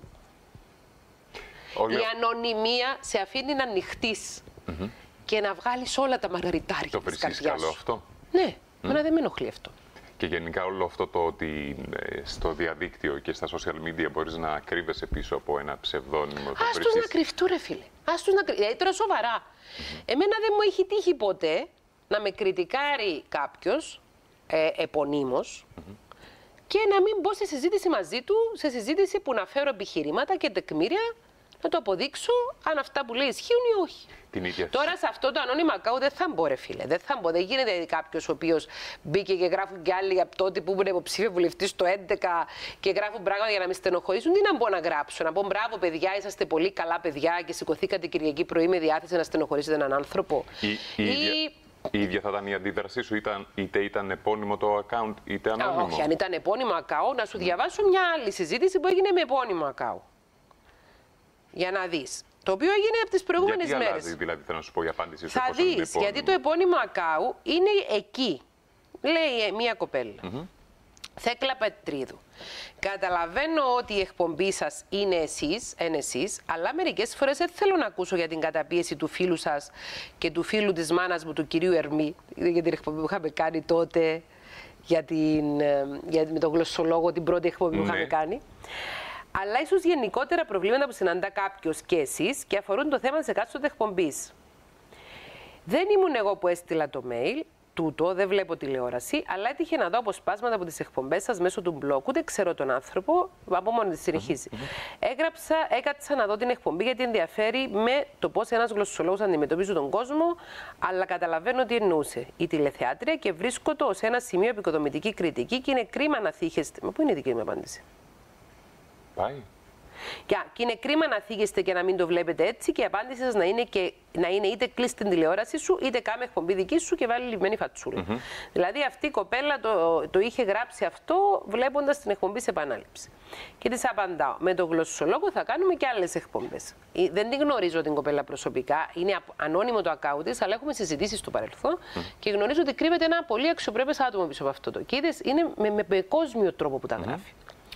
Η ανωνυμία σε αφήνει να ανοιχτείς και να βγάλεις όλα τα μαργαριτάρια της καρδιάς σου. Το βρίσκεις καλό αυτό? Ναι, εμένα δεν με ενοχλεί αυτό. Και γενικά όλο αυτό το ότι στο διαδίκτυο και στα social media μπορείς να κρύβεσαι πίσω από ένα ψευδόνυμο. Ας τους να κρυφτούν, ρε φίλε. Δηλαδή τώρα σοβαρά. Εμένα δεν μου έχει τύχει ποτέ να με κριτικάρει κάποιος επωνύμως και να μην μπω σε συζήτηση μαζί του, σε συζήτηση που να φέρω επιχειρήματα και τεκμήρια να το αποδείξω αν αυτά που λέει ισχύουν ή όχι. Τώρα σε αυτό το ανώνυμο account δεν θα μπω, ρε φίλε. Δεν θα μπω. Δεν γίνεται κάποιος ο οποίος μπήκε και γράφουν κι άλλοι από τότε που ήμουν υποψήφιο βουλευτής το 2011 και γράφουν πράγματα για να με στενοχωρήσουν. Τι να μπω να γράψω? Να πω μπράβο, παιδιά, είσαστε πολύ καλά παιδιά και σηκωθήκατε Κυριακή πρωί με διάθεση να στενοχωρήσετε έναν άνθρωπο. Η ίδια θα ήταν η αντίδρασή σου, είτε ήταν επώνυμο το account, είτε ανώνυμο? Όχι, αν ήταν επώνυμο account, να σου διαβάσω μια άλλη συζήτηση που έγινε με επώνυμο account. Για να δεις. Το οποίο έγινε από τις προηγούμενες μέρες. Γιατί αλλάζει, δηλαδή, θέλω να σου πω η απάντηση σου. Θα δεις, γιατί το επώνυμο account είναι εκεί. Λέει μια κοπέλα. Θέκλα Πετρίδου. Καταλαβαίνω ότι η εκπομπή σας είναι εσείς, αλλά μερικές φορές δεν θέλω να ακούσω για την καταπίεση του φίλου σας και του φίλου της μάνας μου, του κυρίου Ερμή, για την εκπομπή που είχαμε κάνει τότε, με τον γλωσσολόγο, την πρώτη εκπομπή που είχαμε κάνει. Αλλά ίσως γενικότερα προβλήματα που συναντά κάποιος και εσείς και αφορούν το θέμα της εκάστοτε εκπομπής. Δεν ήμουν εγώ που έστειλα το mail. Δεν βλέπω τηλεόραση, αλλά έτυχε να δω αποσπάσματα από τις εκπομπές σας μέσω του blog. Ούτε ξέρω τον άνθρωπο, από μόνη της συνεχίζει. Έκατσα να δω την εκπομπή γιατί ενδιαφέρει με το πώς ένας γλωσσολόγος αντιμετωπίζει τον κόσμο, αλλά καταλαβαίνω τι εννοούσε η τηλεθεάτρια και βρίσκω το ως ένα σημείο επικοδομητική κριτική και είναι κρίμα να θύχεστε. Μα πού είναι η δική μου απάντηση? Πάει. Και είναι κρίμα να θίγεστε και να μην το βλέπετε έτσι και η απάντηση σας να είναι είτε κλείσει την τηλεόραση σου, είτε κάμε εκπομπή δική σου και βάλει λιμένη φατσούλα. Δηλαδή αυτή η κοπέλα το είχε γράψει αυτό βλέποντας την εκπομπή σε επανάληψη. Και της απαντάω, με τον γλωσσολόγο θα κάνουμε και άλλες εκπομπές. Δεν την γνωρίζω την κοπέλα προσωπικά, είναι ανώνυμο το account της, αλλά έχουμε συζητήσει στο παρελθόν και γνωρίζω ότι κρύβεται ένα πολύ αξιοπρέπες άτομο πίσω από αυτό το. Και είδες, είναι με κόσμιο τρόπο που τα γράφει.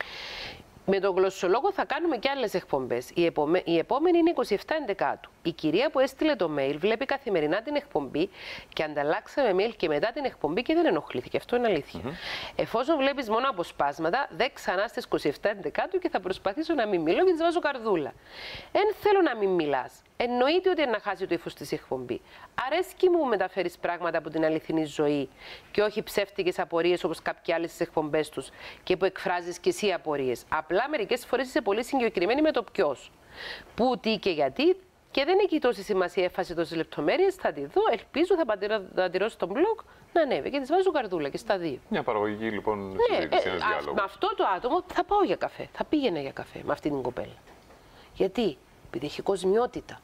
Με τον γλωσσολόγο θα κάνουμε και άλλες εκπομπές. Η επόμενη είναι 27 Ενδεκάτου. Η κυρία που έστειλε το mail βλέπει καθημερινά την εκπομπή και ανταλλάξαμε mail και μετά την εκπομπή και δεν ενοχλήθηκε. Αυτό είναι αλήθεια. Εφόσον βλέπεις μόνο αποσπάσματα, δε ξανά στις 27 Ενδεκάτου και θα προσπαθήσω να μην μιλώ και της βάζω καρδούλα. Εν θέλω να μην μιλάς. Εννοείται ότι είναι να χάσει το ύφος της εκπομπή. Αρέσκει μου που μεταφέρεις πράγματα από την αληθινή ζωή και όχι ψεύτικες απορίες όπως κάποιοι άλλοι στις εκπομπές τους και που εκφράζεις και εσύ απορίες. Απλά μερικές φορές είσαι πολύ συγκεκριμένη με το ποιος. Πού, τι και γιατί και δεν έχει τόση σημασία έφαση τόσες λεπτομέρειες. Θα τη δω, ελπίζω, θα πατηρώσω στο blog να ανέβει και της βάζω καρδούλα και στα δύο. Μια παραγωγική λοιπόν συζήτηση, ένας διάλογος. Με αυτό το άτομο θα πάω για καφέ, θα πήγαινα για καφέ με αυτή την κοπέλα. Γιατί? Επειδή έχει κοσμιότητα.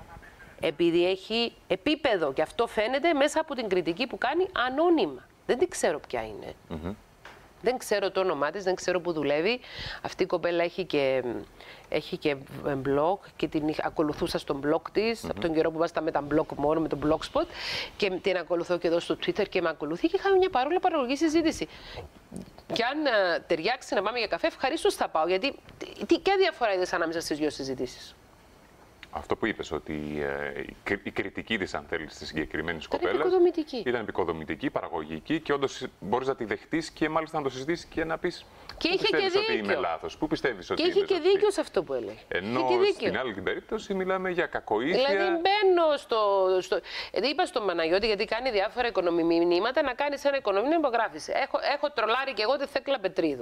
Επειδή έχει επίπεδο και αυτό φαίνεται μέσα από την κριτική που κάνει ανώνυμα. Δεν την ξέρω ποια είναι. Δεν ξέρω το όνομά της, δεν ξέρω που δουλεύει. Αυτή η κοπέλα έχει και blog και την ακολουθούσα στο blog της από τον καιρό που ήμασταν με τα blog μόνο, με το blogspot και την ακολουθώ και εδώ στο Twitter και με ακολουθεί και είχαμε μια παρόλα παραγωγή συζήτηση. Και αν ταιριάξει να πάμε για καφέ, ευχαρίστως θα πάω. Γιατί ποια διαφορά είδες ανάμεσα στις δύο συζητήσεις? Αυτό που είπες, ότι η κριτική της, αν θέλεις, της συγκεκριμένης κοπέλας ήταν επικοδομητική, παραγωγική και όντως μπορείς να τη δεχτείς και μάλιστα να το συζητήσεις και να πεις και είχε και δίκιο. Ότι είμαι λάθος, πού πιστεύεις ότι και είχε και δίκιο σε αυτό που έλεγε. Ενώ στην άλλη την περίπτωση μιλάμε για κακοήθεια. Δηλαδή μπαίνω είπα στον Παναγιώτη, γιατί κάνει διάφορα οικονομημηνύματα, να κάνεις ένα οικονομήμηνυμα που γράφεις. Έχω τρολάρει και εγώ τη Θέκλα Πετρίδου.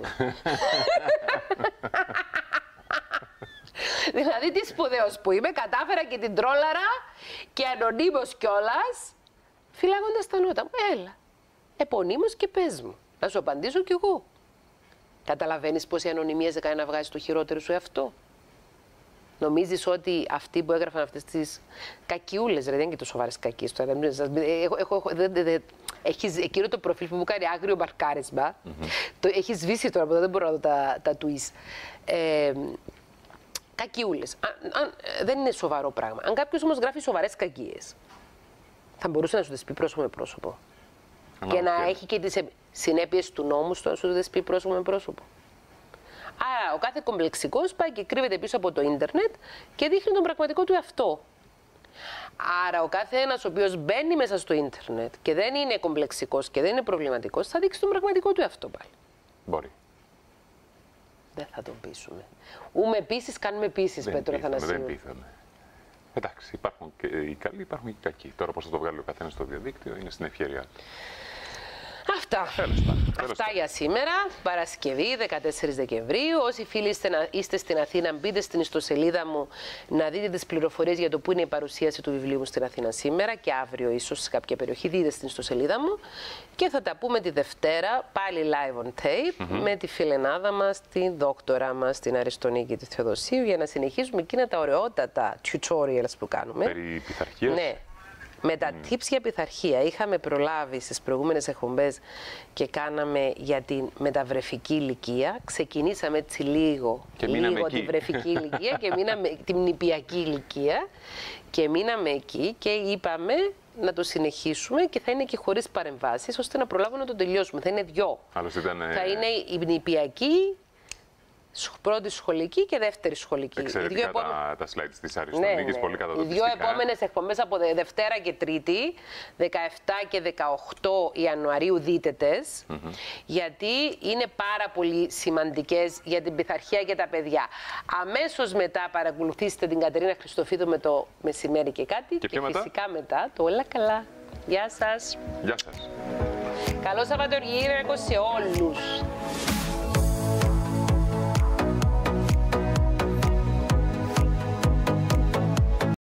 Δηλαδή τι σπουδαίος που είμαι, κατάφερα και την τρόλαρα και ανωνύμως κιόλας, φυλάγοντας τα νότα μου. Έλα, επωνύμως και πες μου, να σου απαντήσω κι εγώ. Καταλαβαίνεις πως η ανωνυμία σε κάνει να βγάζεις το χειρότερο σου εαυτό? Νομίζεις ότι αυτοί που έγραφαν αυτές τις κακιούλες, δεν είναι και το σοβαρές κακίες, έχεις εκείνο το προφίλ που μου κάνει άγριο μπαρκάρισμα, το έχεις σβήσει τώρα, δεν μπορώ να δω τα tweets. Κακιούλες. Δεν είναι σοβαρό πράγμα. Αν κάποιος όμως γράφει σοβαρές κακίες, θα μπορούσε να σου τις πει πρόσωπο με πρόσωπο. Και να έχει και τις συνέπειες του νόμου στο να σου τις πει πρόσωπο με πρόσωπο. Άρα, ο κάθε κομπλεξικός πάει και κρύβεται πίσω από το ίντερνετ και δείχνει τον πραγματικό του εαυτό. Άρα, ο κάθε ένας ο οποίος μπαίνει μέσα στο ίντερνετ και δεν είναι κομπλεξικός και δεν είναι προβληματικός, θα δείξει τον πραγματικό του εαυτό πάλι. Μπορεί. Δεν θα τον πείσουμε. Ούμε πείσεις, κάνουμε πείσεις, Πέτρο Αθανασίου. Δεν πείθαμε. Εντάξει, υπάρχουν και οι καλοί, υπάρχουν και οι κακοί. Τώρα πώς θα το βγάλει ο καθένας στο διαδίκτυο είναι στην ευκαιρία του. Αυτά. Αυτά για σήμερα. Παρασκευή, 14 Δεκεμβρίου. Όσοι φίλοι είστε στην Αθήνα, μπείτε στην ιστοσελίδα μου να δείτε τις πληροφορίες για το που είναι η παρουσίαση του βιβλίου μου στην Αθήνα σήμερα και αύριο ίσως σε κάποια περιοχή. Δείτε στην ιστοσελίδα μου. Και θα τα πούμε τη Δευτέρα, πάλι live on tape, με τη φιλενάδα μας, την δόκτωρα μας, την Αριστονίκη τη Θεοδοσίου, για να συνεχίσουμε εκείνα τα ωραιότατα tutorials που κάνουμε. Περί πειθαρχίας. Ναι. Με τα tips για πειθαρχία είχαμε προλάβει στις προηγούμενες εκπομπές και κάναμε για την μεταβρεφική ηλικία. Ξεκινήσαμε έτσι λίγο τη βρεφική ηλικία και μείναμε την νηπιακή ηλικία και μείναμε εκεί και είπαμε να το συνεχίσουμε και θα είναι και χωρίς παρεμβάσεις, ώστε να προλάβουμε να το τελειώσουμε. Θα είναι 2. Άλλωστε Θα είναι η νηπιακή, πρώτη σχολική και δεύτερη σχολική. Εξαιρετικά τα slides της Αριστονίκης, πολύ καταδοτιστικά. Οι 2 επόμενες εκπομπές από Δευτέρα και Τρίτη, 17 και 18 Ιανουαρίου, δείτε τες, γιατί είναι πάρα πολύ σημαντικές για την πειθαρχία και τα παιδιά. Αμέσως μετά παρακολουθήστε την Κατερίνα Χριστοφίδου με το μεσημέρι και κάτι και φυσικά μετά το Όλα Καλά. Γεια σας. Γεια σας. Καλό Σαββατοκύριακο σε όλους.